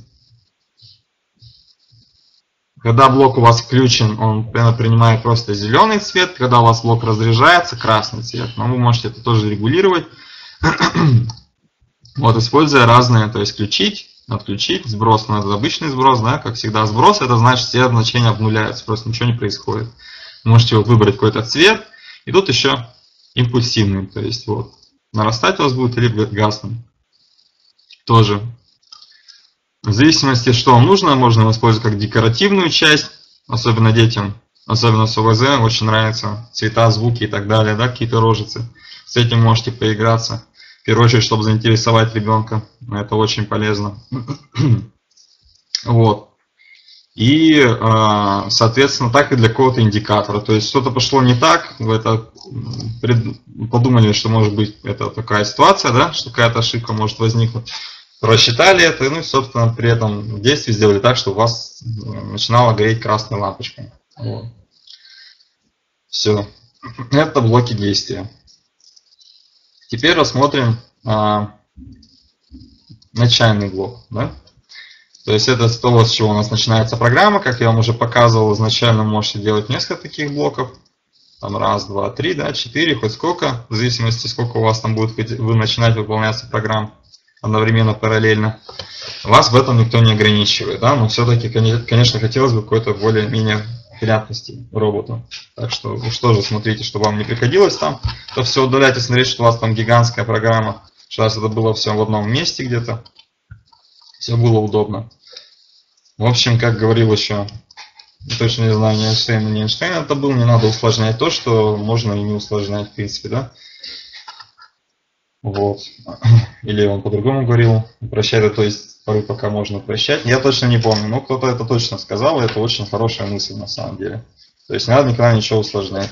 Когда блок у вас включен, он принимает просто зеленый цвет. Когда у вас блок разряжается, красный цвет. Но вы можете это тоже регулировать. Вот, используя разные, то есть включить, отключить, сброс. Но это обычный сброс, да, как всегда сброс, это значит все значения обнуляются, просто ничего не происходит. Можете вот выбрать какой-то цвет. И тут еще импульсивный, то есть вот нарастать у вас будет или гаснуть. Тоже. В зависимости, что вам нужно, можно его использовать как декоративную часть, особенно детям, особенно с ОВЗ, очень нравятся цвета, звуки и так далее, да, какие-то рожицы. С этим можете поиграться. В первую очередь, чтобы заинтересовать ребенка, это очень полезно. Вот. И, соответственно, так и для какого-то индикатора. То есть что-то пошло не так, вы это подумали, что может быть это такая ситуация, да, что какая-то ошибка может возникнуть. Рассчитали это, ну и, собственно, при этом действии сделали так, что у вас начинала гореть красная лампочка. Вот. Все. Это блоки действия. Теперь рассмотрим а, начальный блок. Да? То есть это с того, с чего у нас начинается программа. Как я вам уже показывал, изначально можете делать несколько таких блоков. Там раз, два, три, да, четыре, хоть сколько. В зависимости, сколько у вас там будет вы начинать выполняться программ одновременно, параллельно. Вас в этом никто не ограничивает. Да? Но все-таки, конечно, хотелось бы какой-то более-менее понятности роботу. Так что уж тоже смотрите, чтобы вам не приходилось там это все удалять и смотреть, что у вас там гигантская программа. Сейчас это было все в одном месте где-то. Все было удобно. В общем, как говорил еще, точно не знаю, не Эйнштейн, не Эйнштейн это был, не надо усложнять то, что можно и не усложнять, в принципе, да. Вот. Или он по-другому говорил, прощать, это, то есть порой пока можно прощать. Я точно не помню, но кто-то это точно сказал, и это очень хорошая мысль на самом деле. То есть не надо никогда ничего усложнять.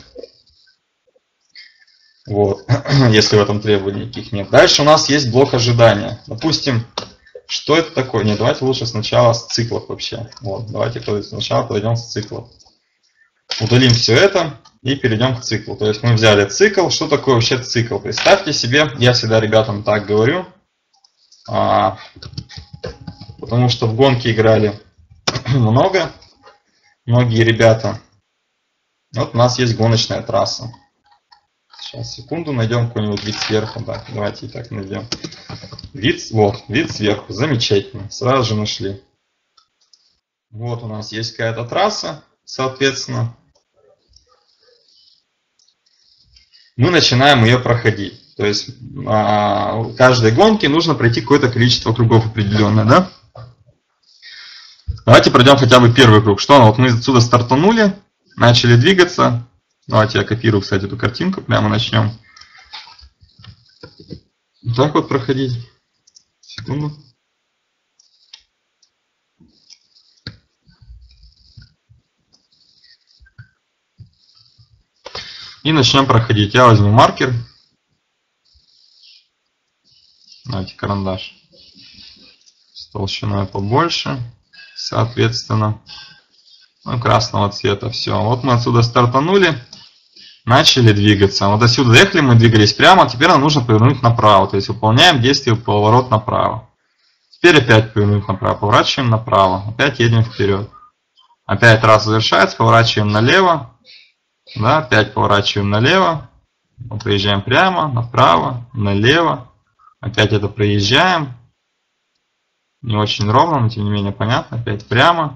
Вот. Если в этом требований никаких нет. Дальше у нас есть блок ожидания. Допустим, что это такое? Нет, давайте лучше сначала с циклов вообще. Вот, давайте сначала подойдем с циклов. Удалим все это и перейдем к циклу. То есть мы взяли цикл. Что такое вообще цикл? Представьте себе, я всегда ребятам так говорю, а, потому что в гонки играли много, многие ребята. Вот у нас есть гоночная трасса. Сейчас, секунду, найдем какой-нибудь вид сверху. Да, давайте и так найдем. Вид, вот, вид сверху. Замечательно. Сразу же нашли. Вот у нас есть какая-то трасса, соответственно. Мы начинаем ее проходить. То есть в каждой гонке нужно пройти какое-то количество кругов определенное, да? Давайте пройдем хотя бы первый круг. Что? Вот мы отсюда стартанули, начали двигаться. Давайте я копирую, кстати, эту картинку. Прямо начнем. Так вот проходить. Секунду. И начнем проходить. Я возьму маркер. Давайте карандаш. С толщиной побольше. Соответственно. Ну, красного цвета. Все. Вот мы отсюда стартанули. Начали двигаться. Вот отсюда доехали, мы двигались прямо. Теперь нам нужно повернуть направо. То есть выполняем действие поворот направо. Теперь опять повернуть направо. Поворачиваем направо. Опять едем вперед. Опять раз завершается. Поворачиваем налево. Да, опять поворачиваем налево. Проезжаем прямо, направо, налево. Опять это проезжаем. Не очень ровно, но тем не менее понятно. Опять прямо.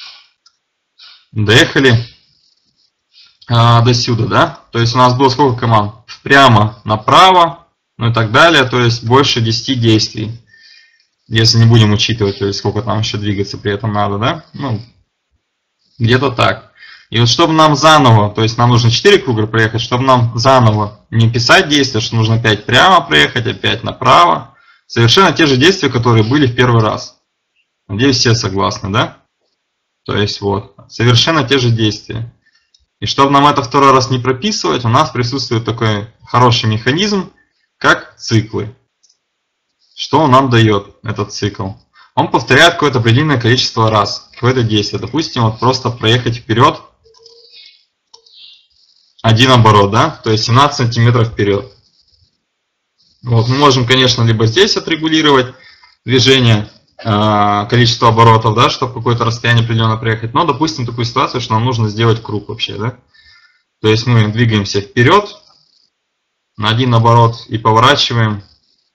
Доехали а, до сюда, да? То есть у нас было сколько команд? Прямо, направо, ну и так далее. То есть больше десяти действий. Если не будем учитывать, то есть сколько там еще двигаться при этом надо, да? Ну, где-то так. И вот чтобы нам заново, то есть нам нужно четыре круга проехать, чтобы нам заново не писать действия, что нужно опять прямо проехать, опять направо. Совершенно те же действия, которые были в первый раз. Надеюсь, все согласны, да? То есть вот, совершенно те же действия. И чтобы нам это второй раз не прописывать, у нас присутствует такой хороший механизм, как циклы. Что он нам дает, этот цикл? Он повторяет какое-то определенное количество раз, какое-то действие. Допустим, вот просто проехать вперед один оборот, да, то есть семнадцать сантиметров вперед. Вот, мы можем, конечно, либо здесь отрегулировать движение, э, количество оборотов, да, чтобы какое-то расстояние определенно проехать. Но, допустим, такую ситуацию, что нам нужно сделать круг вообще, да. То есть мы двигаемся вперед на один оборот и поворачиваем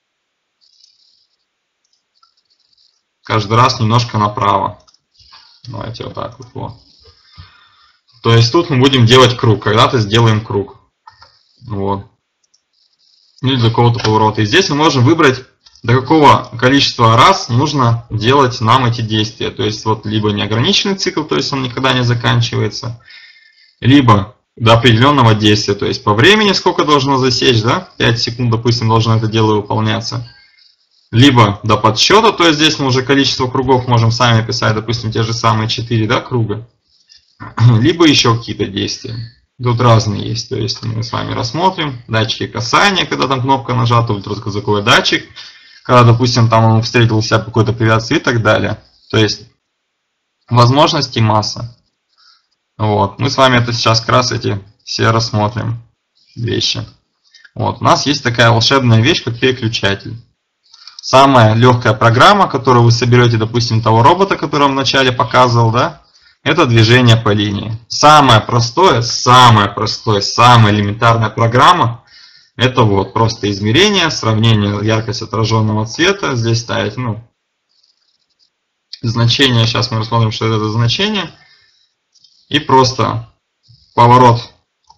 каждый раз немножко направо. Давайте вот так вот. вот. То есть тут мы будем делать круг. Когда-то сделаем круг. Вот. Или до какого-то поворота. И здесь мы можем выбрать, до какого количества раз нужно делать нам эти действия. То есть вот либо неограниченный цикл, то есть он никогда не заканчивается, либо до определенного действия. То есть по времени сколько должно засечь, да? пять секунд, допустим, должно это дело выполняться. Либо до подсчета, то есть здесь мы уже количество кругов можем сами писать, допустим, те же самые четыре, да, круга. Либо еще какие-то действия. Тут разные есть. То есть мы с вами рассмотрим датчики касания, когда там кнопка нажата, ультразвуковой датчик, когда, допустим, там он встретил у себя какой-то препятствие и так далее. То есть возможностей масса. Вот. Мы с вами это сейчас как раз эти все рассмотрим вещи. Вот. У нас есть такая волшебная вещь, как переключатель. Самая легкая программа, которую вы соберете, допустим, того робота, который я в начале показывал, да, это движение по линии. Самое простое, самое простое, самая элементарная программа, это вот просто измерение, сравнение яркость отраженного цвета. Здесь ставить, ну, значение, сейчас мы рассмотрим, что это за значение. И просто поворот.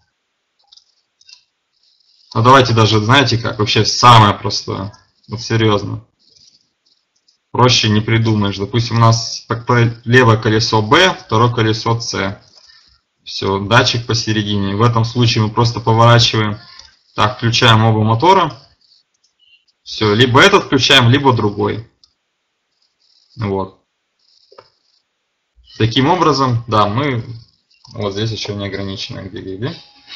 Ну, давайте даже, знаете как, вообще самое простое. Вот серьезно. Проще не придумаешь. Допустим, у нас левое колесо B, второе колесо C. Все, датчик посередине. В этом случае мы просто поворачиваем. Так, включаем оба мотора. Все, либо этот включаем, либо другой. Вот. Таким образом, да, мы... Вот здесь еще неограниченно где-где.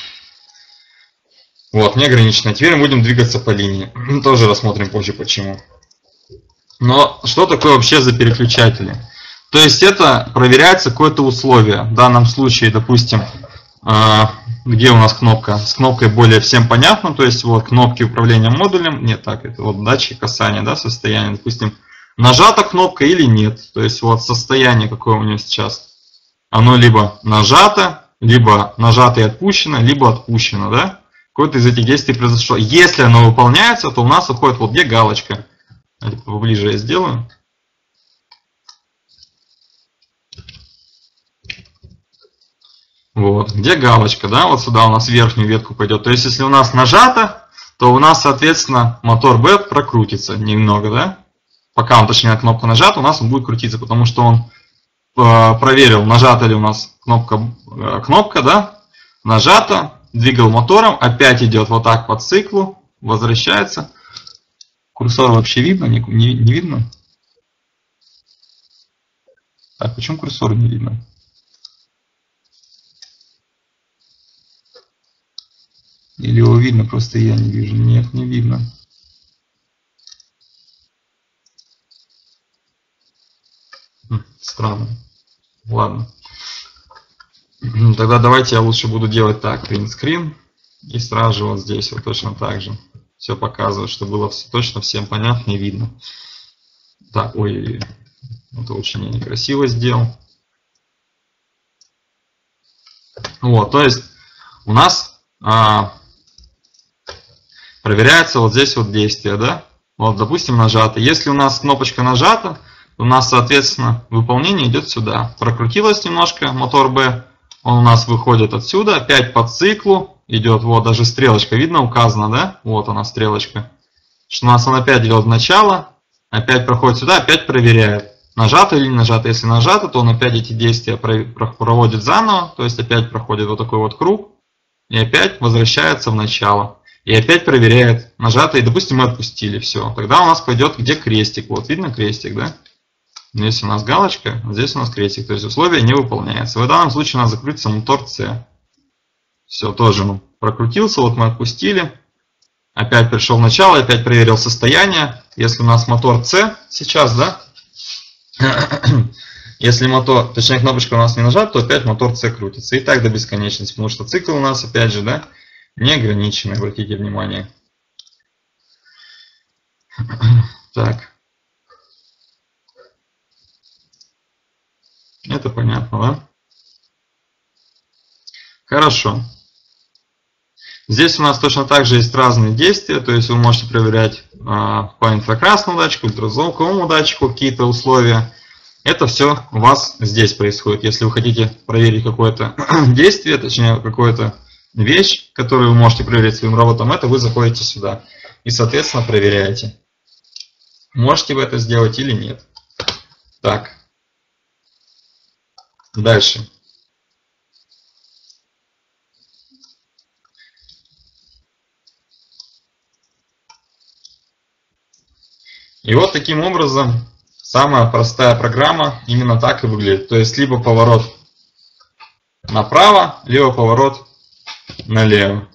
Вот, неограниченно. Теперь мы будем двигаться по линии. Тоже рассмотрим позже почему. Но что такое вообще за переключатели? То есть это проверяется какое-то условие. В данном случае, допустим, где у нас кнопка? С кнопкой более всем понятно. То есть вот кнопки управления модулем. Нет, так, это вот датчик касания, да, состояние. Допустим, нажата кнопка или нет. То есть вот состояние какое у нее сейчас. Оно либо нажато, либо нажато и отпущено, либо отпущено, да? Какое-то из этих действий произошло. Если оно выполняется, то у нас уходит вот где галочка. Поближе я сделаю. Вот, где галочка, да, вот сюда у нас в верхнюю ветку пойдет. То есть, если у нас нажато, то у нас, соответственно, мотор B прокрутится немного, да. Пока он, точнее, кнопка нажата, у нас он будет крутиться, потому что он э, проверил, нажата ли у нас кнопка, э, кнопка, да, нажата, двигал мотором, опять идет вот так по циклу, возвращается. Курсор вообще видно? Не, не, не видно? Так, почему курсор не видно? Или его видно, просто я не вижу? Нет, не видно. Странно. Ладно. Тогда давайте я лучше буду делать так. Print screen. И сразу же вот здесь вот точно так же. Все показывает, чтобы было все, точно всем понятно и видно. Так, ой, это очень некрасиво сделал. Вот, то есть у нас а, проверяется вот здесь вот действие, да? Вот, допустим, нажато. Если у нас кнопочка нажата, то у нас, соответственно, выполнение идет сюда. Прокрутилось немножко мотор B, он у нас выходит отсюда, опять по циклу идет, вот даже стрелочка, видно, указана, да? Вот она, стрелочка. Что у нас он опять идет в начало, опять проходит сюда, опять проверяет, нажато или не нажато. Если нажато, то он опять эти действия проводит заново, то есть опять проходит вот такой вот круг, и опять возвращается в начало. И опять проверяет, нажато, и, допустим, мы отпустили, все. Тогда у нас пойдет где крестик, вот, видно крестик, да? Здесь у нас галочка, здесь у нас крестик, то есть условие не выполняется. В данном случае у нас закрутится мотор C. Все, тоже он прокрутился, вот мы отпустили. Опять пришел в начало, опять проверил состояние. Если у нас мотор C сейчас, да? Если мотор, точнее кнопочка у нас не нажата, то опять мотор C крутится. И так до бесконечности, потому что цикл у нас, опять же, да, неограниченный, обратите внимание. Так. Это понятно, да? Хорошо. Здесь у нас точно так же есть разные действия, то есть вы можете проверять а, по инфракрасному датчику, ультразвуковому датчику какие-то условия. Это все у вас здесь происходит. Если вы хотите проверить какое-то действие, точнее какую-то вещь, которую вы можете проверить своим роботом, это вы заходите сюда и, соответственно, проверяете. Можете вы это сделать или нет. Так. Дальше. И вот таким образом самая простая программа именно так и выглядит. То есть либо поворот направо, либо поворот налево.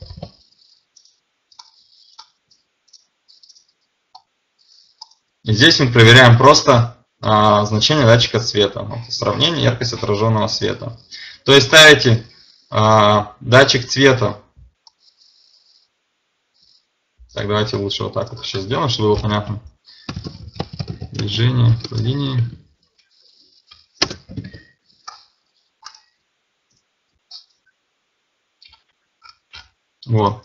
И здесь мы проверяем просто а, значение датчика цвета. Вот, сравнение яркость отраженного света. То есть ставите а, датчик цвета. Так, давайте лучше вот так вот сейчас сделаем, чтобы было понятно. Движение по линии. Вот.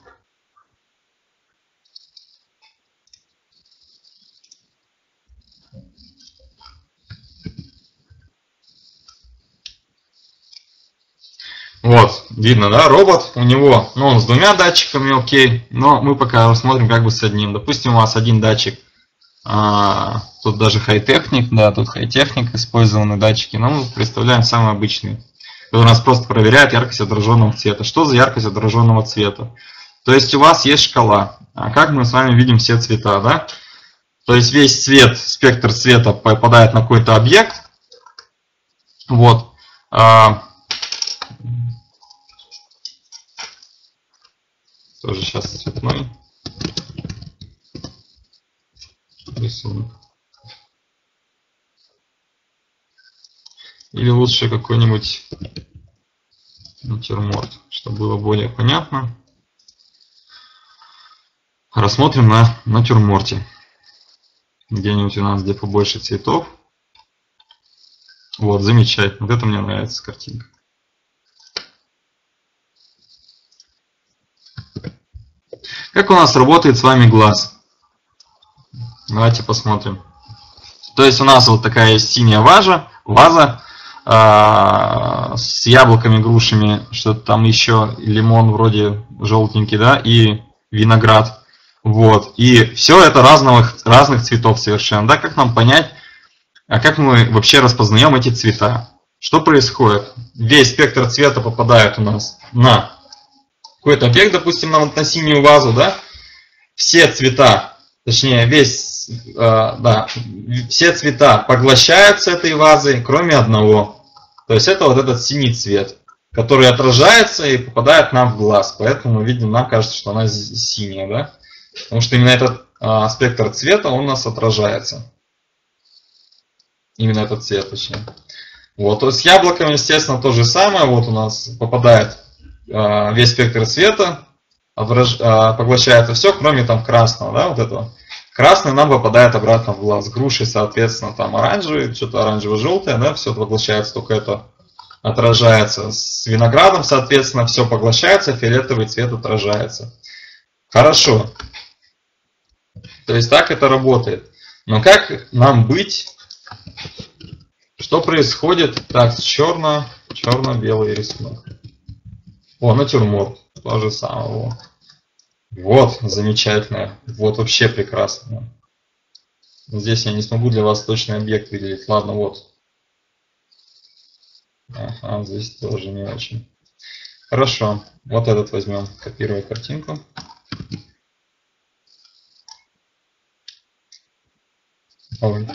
Вот, видно, да, робот, у него, ну, он с двумя датчиками, окей, но мы пока рассмотрим как бы с одним. Допустим, у вас один датчик, а, тут даже хай-техник, да, тут хай-техник, использованы датчики, но мы представляем самые обычные, которые у нас просто проверяют яркость отраженного цвета. Что за яркость отраженного цвета? То есть у вас есть шкала, а как мы с вами видим все цвета, да? То есть весь цвет, спектр цвета попадает на какой-то объект, вот. А, тоже сейчас цветной рисунок. Или лучше какой-нибудь натюрморт, чтобы было более понятно. Рассмотрим на натюрморте. Где-нибудь у нас, где побольше цветов. Вот, замечательно. Вот это мне нравится картинка. Как у нас работает с вами глаз? Давайте посмотрим. То есть у нас вот такая есть синяя ваза, ваза э, с яблоками, грушами, что-то там еще, лимон вроде желтенький, да, и виноград. Вот. И все это разных, разных цветов совершенно. Да, как нам понять, а как мы вообще распознаем эти цвета? Что происходит? Весь спектр цвета попадает у нас на какой-то объект, допустим, на, на синюю вазу, да? Все цвета, точнее, весь, э, да, все цвета поглощаются этой вазой, кроме одного. То есть это вот этот синий цвет, который отражается и попадает нам в глаз. Поэтому мы видим, нам кажется, что она синяя, да? Потому что именно этот э, спектр цвета, он у нас отражается. Именно этот цвет, точнее. Вот, то есть с яблоками, естественно, то же самое. Вот у нас попадает э, весь спектр цвета, отраж, э, поглощается все, кроме там красного, да, вот этого. Красный нам попадает обратно в глаз. Груши, соответственно, там оранжевый, что-то оранжево-желтое, да, все поглощается, только это отражается с виноградом, соответственно, все поглощается, фиолетовый цвет отражается. Хорошо. То есть так это работает. Но как нам быть? Что происходит? Так, черно, черно-белый рисунок. О, натюрморт. То же самое. Вот, замечательно. Вот вообще прекрасно. Здесь я не смогу для вас точный объект выделить. Ладно, вот. Ага, здесь тоже не очень. Хорошо. Вот этот возьмем. Копирую картинку. Ой.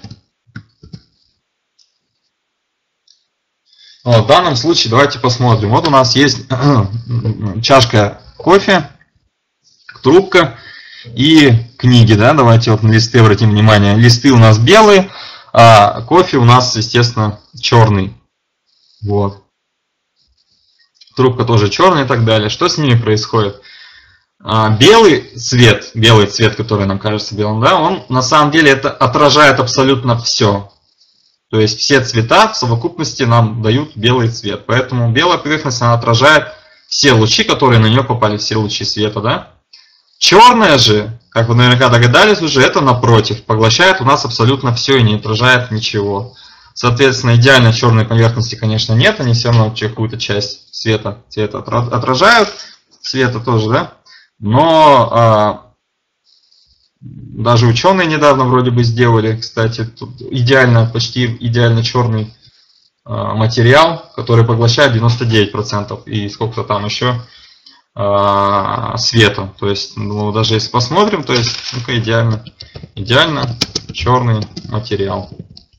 Вот, в данном случае давайте посмотрим. Вот у нас есть чашка кофе, трубка и книги. Да? Давайте вот на листы обратим внимание. Листы у нас белые, а кофе у нас, естественно, черный. Вот. Трубка тоже черная и так далее. Что с ними происходит? Белый цвет, белый цвет, который нам кажется белым, да, он на самом деле это отражает абсолютно все. То есть все цвета в совокупности нам дают белый цвет. Поэтому белая поверхность она отражает все лучи, которые на нее попали, все лучи света, да. Черная же, как вы наверняка догадались уже, это напротив, поглощает у нас абсолютно все и не отражает ничего. Соответственно, идеально черной поверхности, конечно, нет, они все равно какую-то часть цвета, цвета отражают, цвета тоже, да. Но а, даже ученые недавно вроде бы сделали, кстати, тут идеально, почти идеально черный а, материал, который поглощает девяносто девять процентов и сколько-то там еще а, света. То есть, ну, даже если посмотрим, то есть, ну-ка, идеально, идеально черный материал.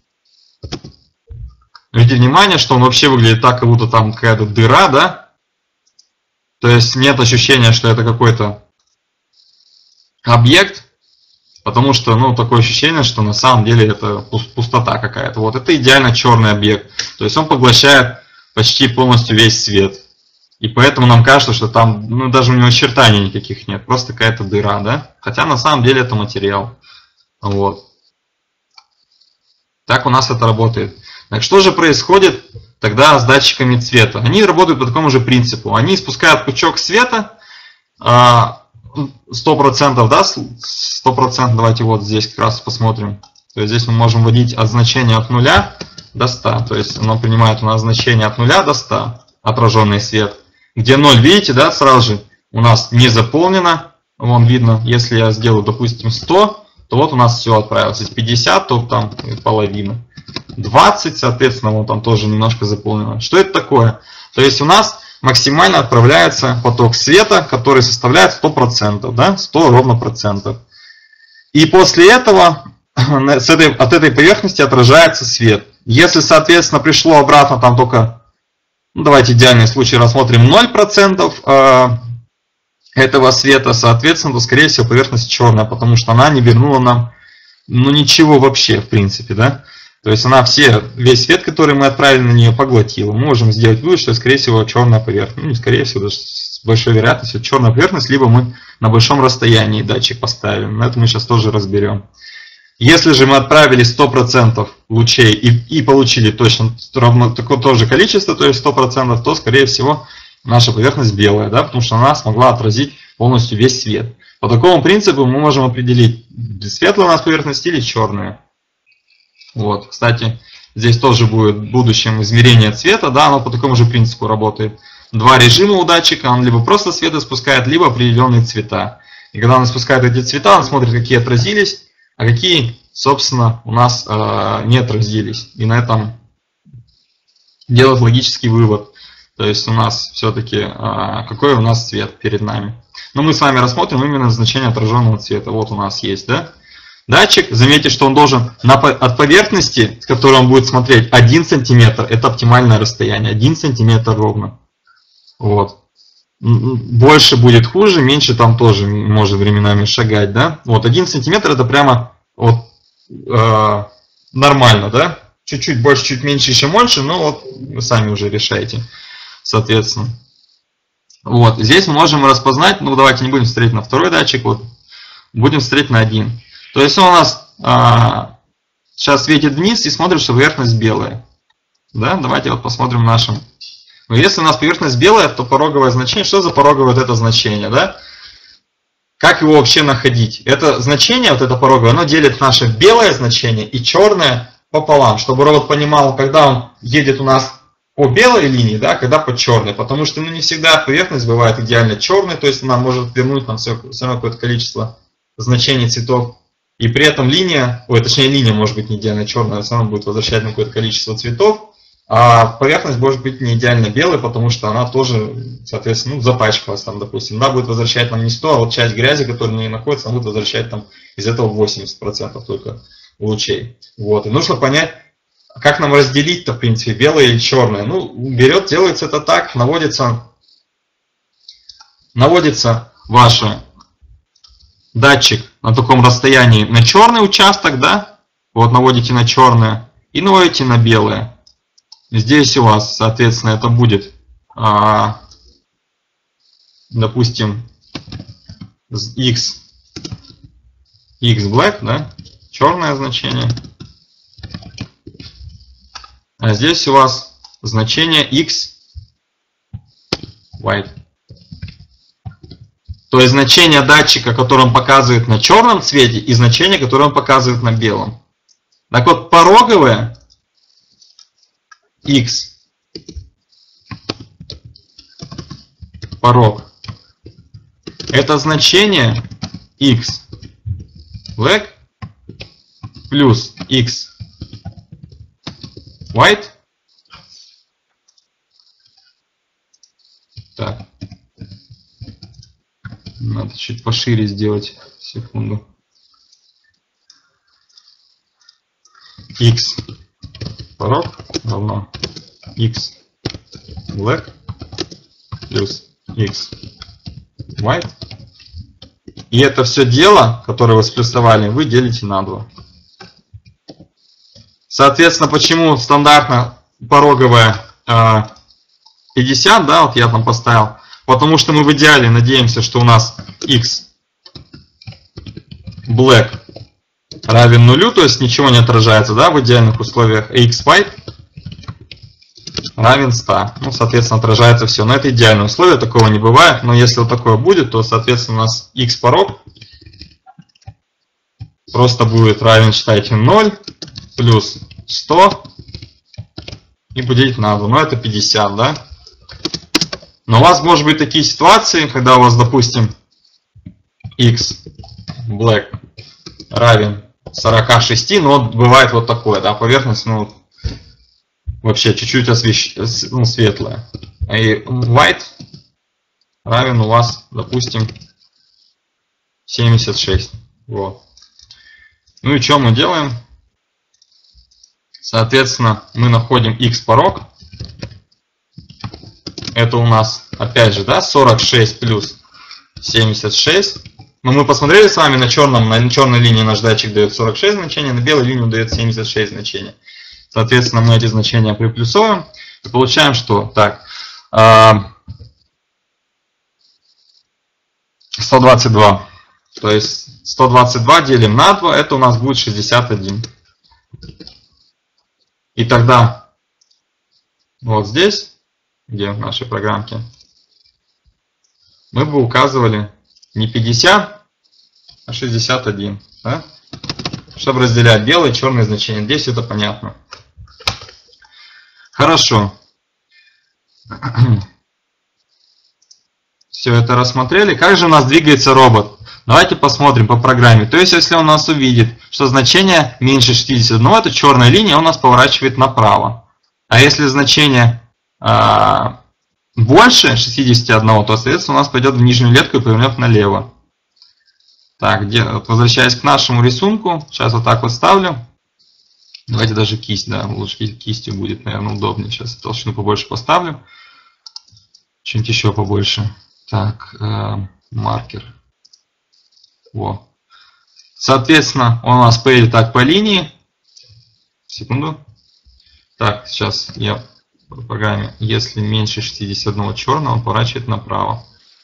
Обратите внимание, что он вообще выглядит так, как будто там какая-то дыра, да? То есть нет ощущения, что это какой-то объект, потому что, ну, такое ощущение, что на самом деле это пустота какая-то. Вот это идеально черный объект. То есть он поглощает почти полностью весь свет. И поэтому нам кажется, что там, ну, даже у него очертаний никаких нет. Просто какая-то дыра, да? Хотя на самом деле это материал. Вот. Так у нас это работает. Так что же происходит тогда с датчиками цвета? Они работают по такому же принципу. Они испускают пучок света, сто процентов, да, сто процентов, давайте вот здесь как раз посмотрим. То есть здесь мы можем вводить от значения от нуля до ста. То есть оно принимает у нас значение от нуля до ста, отраженный свет. Где ноль, видите, да, сразу же у нас не заполнено. Вон видно, если я сделаю, допустим, сто, то вот у нас все отправилось. Если пятьдесят, то там половина. двадцать, соответственно, вот там тоже немножко заполнено. Что это такое? То есть у нас максимально отправляется поток света, который составляет сто процентов, да, сто ровно процентов. И после этого с этой, от этой поверхности отражается свет. Если, соответственно, пришло обратно там только, ну, давайте идеальный случай рассмотрим, ноль процентов э, этого света, соответственно, то, скорее всего, поверхность черная, потому что она не вернула нам, ну, ничего вообще, в принципе, да. То есть она все, весь свет, который мы отправили на нее, поглотила. Мы можем сделать вывод, что, скорее всего, черная поверхность. Ну, скорее всего, даже с большой вероятностью черная поверхность, либо мы на большом расстоянии датчик поставим. Но это мы сейчас тоже разберем. Если же мы отправили сто процентов лучей и, и получили точно ровно такое тоже количество, то есть сто процентов, то, скорее всего, наша поверхность белая, да, потому что она смогла отразить полностью весь свет. По такому принципу мы можем определить, светлая у нас поверхность или черная. Вот, кстати, здесь тоже будет в будущем измерение цвета, да, оно по такому же принципу работает. Два режима у датчика, он либо просто свет испускает, либо определенные цвета. И когда он испускает эти цвета, он смотрит, какие отразились, а какие, собственно, у нас э, не отразились. И на этом делает логический вывод. То есть у нас все-таки, э, какой у нас цвет перед нами. Но мы с вами рассмотрим именно значение отраженного цвета. Вот у нас есть, да? Датчик, заметьте, что он должен на, от поверхности, с которой он будет смотреть, один сантиметр. Это оптимальное расстояние. один сантиметр ровно. Вот. Больше будет хуже, меньше там тоже может временами шагать. Да? Вот один сантиметр это прямо вот, э, нормально. Да? Чуть-чуть больше, чуть меньше, еще больше. Но вот вы сами уже решаете. Соответственно. Вот. Здесь мы можем распознать. Ну давайте не будем смотреть на второй датчик. Вот. Будем смотреть на один. То есть он у нас а, сейчас светит вниз и смотрит, что поверхность белая. Да, давайте вот посмотрим в нашем. Но если у нас поверхность белая, то пороговое значение. Что за пороговое вот это значение, да? Как его вообще находить? Это значение, вот это пороговое, оно делит наше белое значение и черное пополам, чтобы робот понимал, когда он едет у нас по белой линии, да, когда по черной. Потому что ну, не всегда поверхность бывает идеально черной, то есть она может вернуть нам все, все равно какое-то количество значений цветов. И при этом линия, ой, точнее линия может быть не идеально черная, все равно будет возвращать нам какое-то количество цветов. А поверхность может быть не идеально белой, потому что она тоже, соответственно, ну, запачкалась там, допустим. Да, будет возвращать нам не сто, а вот часть грязи, которая на ней находится, она будет возвращать там из этого восемьдесят процентов только лучей. Вот. И нужно понять, как нам разделить-то, в принципе, белое и черное. Ну, берет, делается это так, наводится, наводится ваш датчик на таком расстоянии на черный участок, да, вот наводите на черное и наводите на белое. Здесь у вас, соответственно, это будет, а, допустим, x, x black, да, черное значение. А здесь у вас значение x white. То есть значение датчика, которое он показывает на черном цвете, и значение, которое он показывает на белом. Так вот, пороговое x, порог, это значение x black плюс x white. Так. Надо чуть пошире сделать. Секунду. X порог равно x black плюс x white. И это все дело, которое вы сплюсовали, вы делите на два. Соответственно, почему стандартно пороговая пятьдесят, да, вот я там поставил. Потому что мы в идеале надеемся, что у нас x black равен нулю, то есть ничего не отражается, да, в идеальных условиях, и x white равен ста. Ну, соответственно, отражается все. Но это идеальное условие, такого не бывает. Но если вот такое будет, то, соответственно, у нас x порог просто будет равен, считайте, ноль плюс сто и поделить на два. Ну, это пятьдесят, да. Но у вас может быть такие ситуации, когда у вас, допустим, x black равен сорока шести, но вот бывает вот такое, да, поверхность, ну, вообще чуть-чуть освещ... ну, светлая. И white равен у вас, допустим, семьдесят шесть. Вот. Ну и что мы делаем? Соответственно, мы находим x порог. Это у нас, опять же, да, сорок шесть плюс семьдесят шесть. Но мы посмотрели с вами, на, черном, на черной линии наш датчик дает сорок шесть значений, на белой линии дает семьдесят шесть значений. Соответственно, мы эти значения приплюсовываем и получаем, что так, сто двадцать два. То есть сто двадцать два делим на два, это у нас будет шестьдесят один. И тогда вот здесь, где в нашей программке, мы бы указывали не пятьдесят, а шестьдесят один. Да? Чтобы разделять белые и черные значения. Здесь это понятно. Хорошо. Все это рассмотрели. Как же у нас двигается робот? Давайте посмотрим по программе. То есть, если он у нас увидит, что значение меньше шестидесяти одного, это черная линия, он нас поворачивает направо. А если значение а, больше шестидесяти одного, то, соответственно, у нас пойдет в нижнюю летку и повернет налево. Так, где, возвращаясь к нашему рисунку, сейчас вот так вот ставлю. Давайте даже кисть, да, лучше кистью будет, наверное, удобнее. Сейчас толщину побольше поставлю. Что-нибудь еще побольше. Так, э, маркер. Во. Соответственно, он у нас поедет так по линии. Секунду. Так, сейчас я в программе, если меньше шестидесяти одного черного, он поворачивает направо.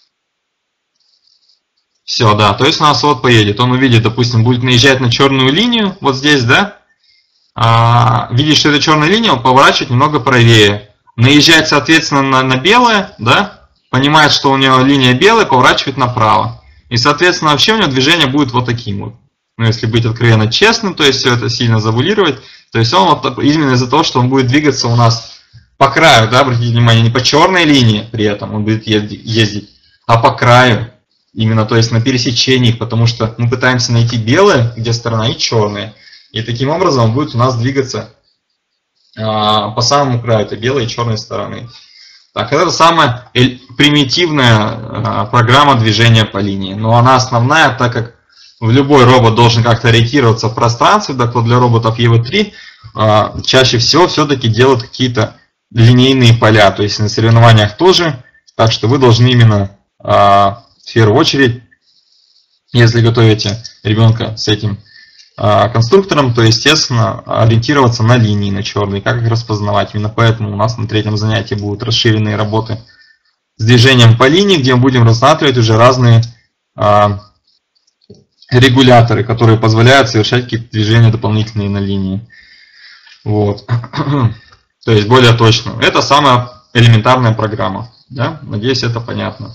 Все, да, то есть у нас вот поедет. Он увидит, допустим, будет наезжать на черную линию, вот здесь, да. а, видит, что это черная линия, он поворачивает немного правее. Наезжает, соответственно, на, на белое, да, понимает, что у него линия белая, поворачивает направо. И, соответственно, вообще у него движение будет вот таким вот. Ну, если быть откровенно честным, то есть все это сильно завуалировать, то есть он вот именно из-за того, что он будет двигаться у нас по краю, да, обратите внимание, не по черной линии при этом он будет ездить, а по краю. Именно, то есть на пересечении, потому что мы пытаемся найти белое, где сторона, и черная. И таким образом он будет у нас двигаться а, по самому краю, это белой и черной стороны. Так, это самая примитивная а, программа движения по линии. Но она основная, так как в любой робот должен как-то ориентироваться в пространстве, так вот для роботов и ви три а, чаще всего все-таки делают какие-то линейные поля. То есть на соревнованиях тоже. Так что вы должны именно а, в первую очередь, если готовите ребенка с этим а, конструктором, то, естественно, ориентироваться на линии, на черные, как их распознавать. Именно поэтому у нас на третьем занятии будут расширенные работы с движением по линии, где мы будем рассматривать уже разные а, регуляторы, которые позволяют совершать какие-то движения дополнительные на линии. Вот. То есть более точно. Это самая элементарная программа. Да? Надеюсь, это понятно.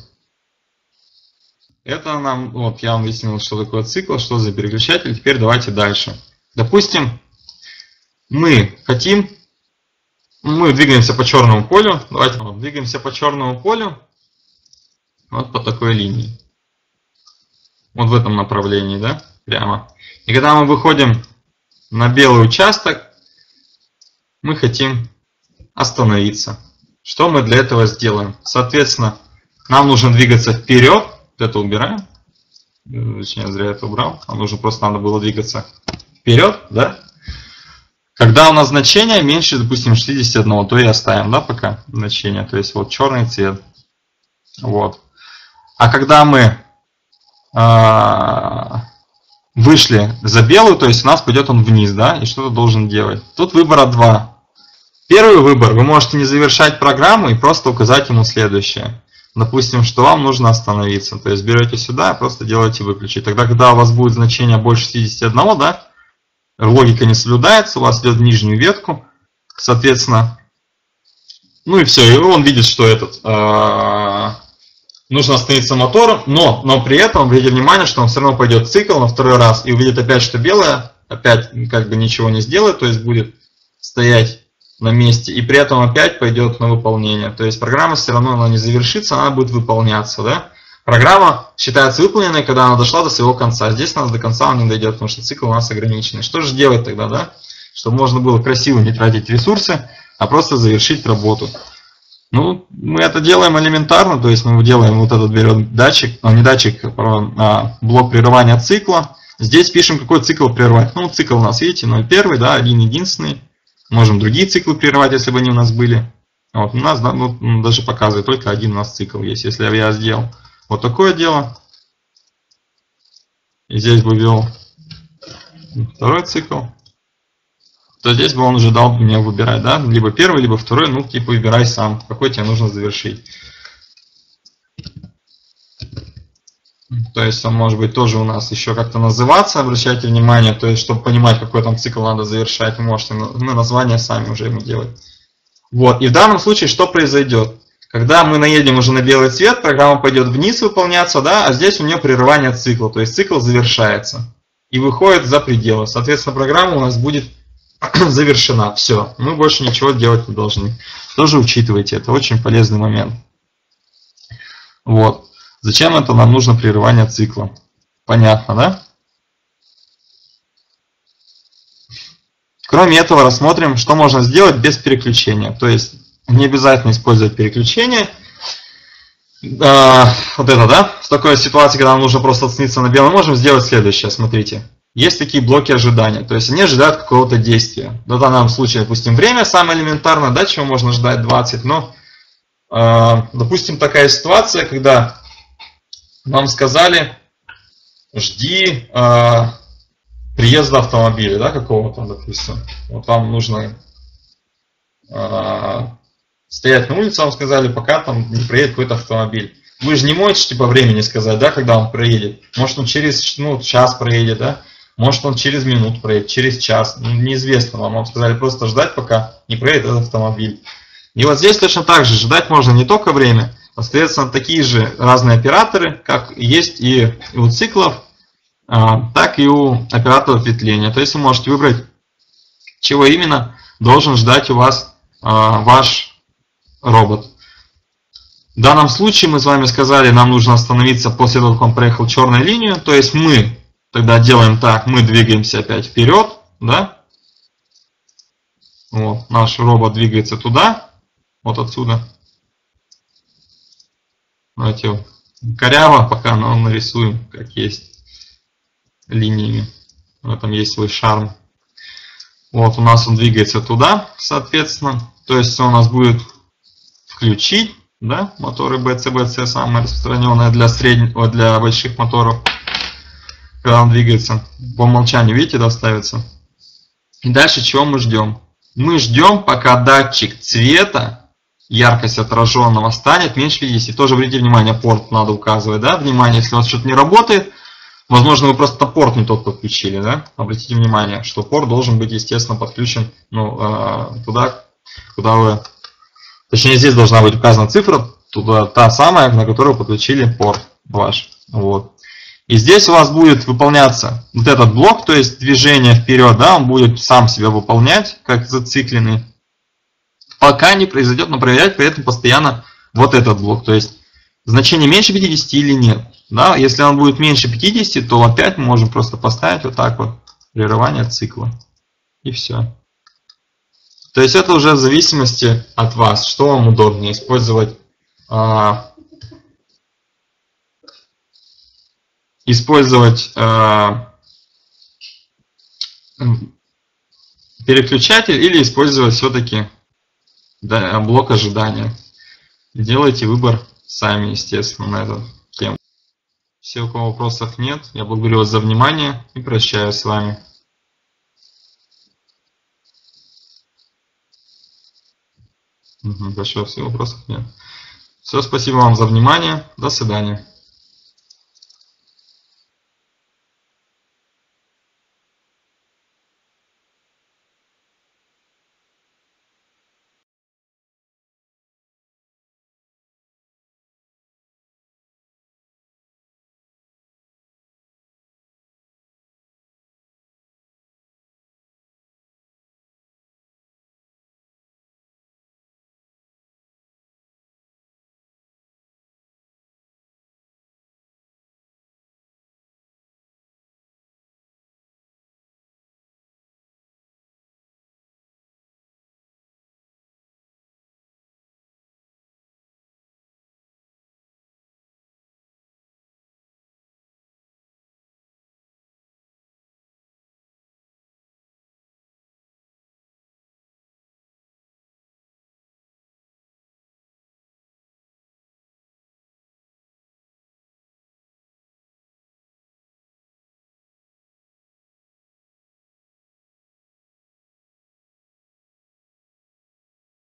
Это нам, вот я вам объяснил, что такое цикл, что за переключатель. Теперь давайте дальше. Допустим, мы хотим, мы двигаемся по черному полю. Давайте вот, двигаемся по черному полю вот по такой линии. Вот в этом направлении, да, прямо. И когда мы выходим на белый участок, мы хотим остановиться. Что мы для этого сделаем? Соответственно, нам нужно двигаться вперед. Это убираем. Точнее, зря это убрал. Нам нужно просто надо было двигаться вперед, да? Когда у нас значение меньше, допустим, шестидесяти одного, то и оставим, да, пока значение. То есть вот черный цвет. Вот. А когда мы а, вышли за белую, то есть у нас пойдет он вниз, да, и что-то должен делать. Тут выбора два. Первый выбор, вы можете не завершать программу и просто указать ему следующее. Допустим, что вам нужно остановиться. То есть берете сюда и просто делаете выключить. Тогда, когда у вас будет значение больше шестидесяти одного, да, логика не соблюдается, у вас идет в нижнюю ветку, соответственно, ну и все, и он видит, что этот э, нужно остановиться мотором, но, но при этом обратите внимание, что он все равно пойдет цикл на второй раз и увидит опять, что белое, опять как бы ничего не сделает, то есть будет стоять на месте, и при этом опять пойдет на выполнение. То есть программа все равно она не завершится, она будет выполняться. Да? Программа считается выполненной, когда она дошла до своего конца. Здесь у нас до конца она не дойдет, потому что цикл у нас ограниченный. Что же делать тогда, да? Чтобы можно было красиво не тратить ресурсы, а просто завершить работу. Ну, мы это делаем элементарно, то есть мы делаем вот этот берем датчик, а не датчик, а блок прерывания цикла. Здесь пишем, какой цикл прервать. Ну, цикл у нас, видите, ноль один, да, один единственный. Можем другие циклы прерывать, если бы они у нас были. Вот, у нас да, ну, даже показывает, только один у нас цикл есть, если я сделал вот такое дело. И здесь бы ввел второй цикл. То здесь бы он уже дал мне выбирать, да, либо первый, либо второй, ну, типа выбирай сам, какой тебе нужно завершить. То есть он может быть тоже у нас еще как-то называться, обращайте внимание, то есть чтобы понимать, какой там цикл надо завершать, вы можете мы название сами уже ему делать. Вот, и в данном случае что произойдет? Когда мы наедем уже на белый цвет, программа пойдет вниз выполняться, да, а здесь у нее прерывание цикла, то есть цикл завершается и выходит за пределы. Соответственно, программа у нас будет завершена. Все, мы больше ничего делать не должны. Тоже учитывайте, это очень полезный момент. Вот. Зачем это нам нужно прерывание цикла? Понятно, да? Кроме этого, рассмотрим, что можно сделать без переключения. То есть не обязательно использовать переключение. А, вот это, да? В такой ситуации, когда нам нужно просто остановиться на белом, можем сделать следующее. Смотрите. Есть такие блоки ожидания. То есть они ожидают какого-то действия. В данном случае, допустим, время самое элементарное, да, чего можно ждать двадцать. Но, а, допустим, такая ситуация, когда нам сказали, жди э, приезда автомобиля, да, какого-то, допустим. Вот вам нужно э, стоять на улице, вам сказали, пока там не приедет какой-то автомобиль. Вы же не можете типа времени сказать, да, когда он проедет. Может он через ну, час проедет, да. Может он через минуту проедет, через час. Ну, неизвестно вам. Вам сказали просто ждать, пока не проедет этот автомобиль. И вот здесь точно так же ждать можно не только время, а, соответственно, такие же разные операторы, как есть и у циклов, так и у операторов петления. То есть вы можете выбрать, чего именно должен ждать у вас ваш робот. В данном случае мы с вами сказали, нам нужно остановиться после того, как он проехал черную линию. То есть мы тогда делаем так, мы двигаемся опять вперед, да? Вот, наш робот двигается туда, вот отсюда. Давайте коряво пока, но нарисуем, как есть, линиями. В этом есть свой шарм. Вот у нас он двигается туда, соответственно. То есть у нас будет включить, да, моторы бэ цэ бэ цэ, самые распространенные для средних, для больших моторов, когда он двигается. По умолчанию, видите, да, ставится. И дальше чего мы ждем? Мы ждем, пока датчик цвета, яркость отраженного, станет меньше пятидесяти. Тоже обратите внимание, порт надо указывать, да, внимание, если у вас что-то не работает, возможно, вы просто порт не тот подключили, да, обратите внимание, что порт должен быть, естественно, подключен, ну, туда, куда вы, точнее, здесь должна быть указана цифра, туда та самая, на которую подключили порт ваш, вот. И здесь у вас будет выполняться вот этот блок, то есть движение вперед, да, он будет сам себя выполнять, как зацикленный, пока не произойдет, но проверять при этом постоянно вот этот блок. То есть значение меньше пятидесяти или нет. Да? Если он будет меньше пятидесяти, то опять мы можем просто поставить вот так вот прерывание цикла. И все. То есть это уже в зависимости от вас, что вам удобнее использовать. А, использовать а, переключатель или использовать все-таки, да, блок ожидания. Делайте выбор сами, естественно, на эту тему. Все, у кого вопросов нет, я благодарю вас за внимание и прощаюсь с вами. Угу, большое, всего вопросов нет. Все, спасибо вам за внимание. До свидания.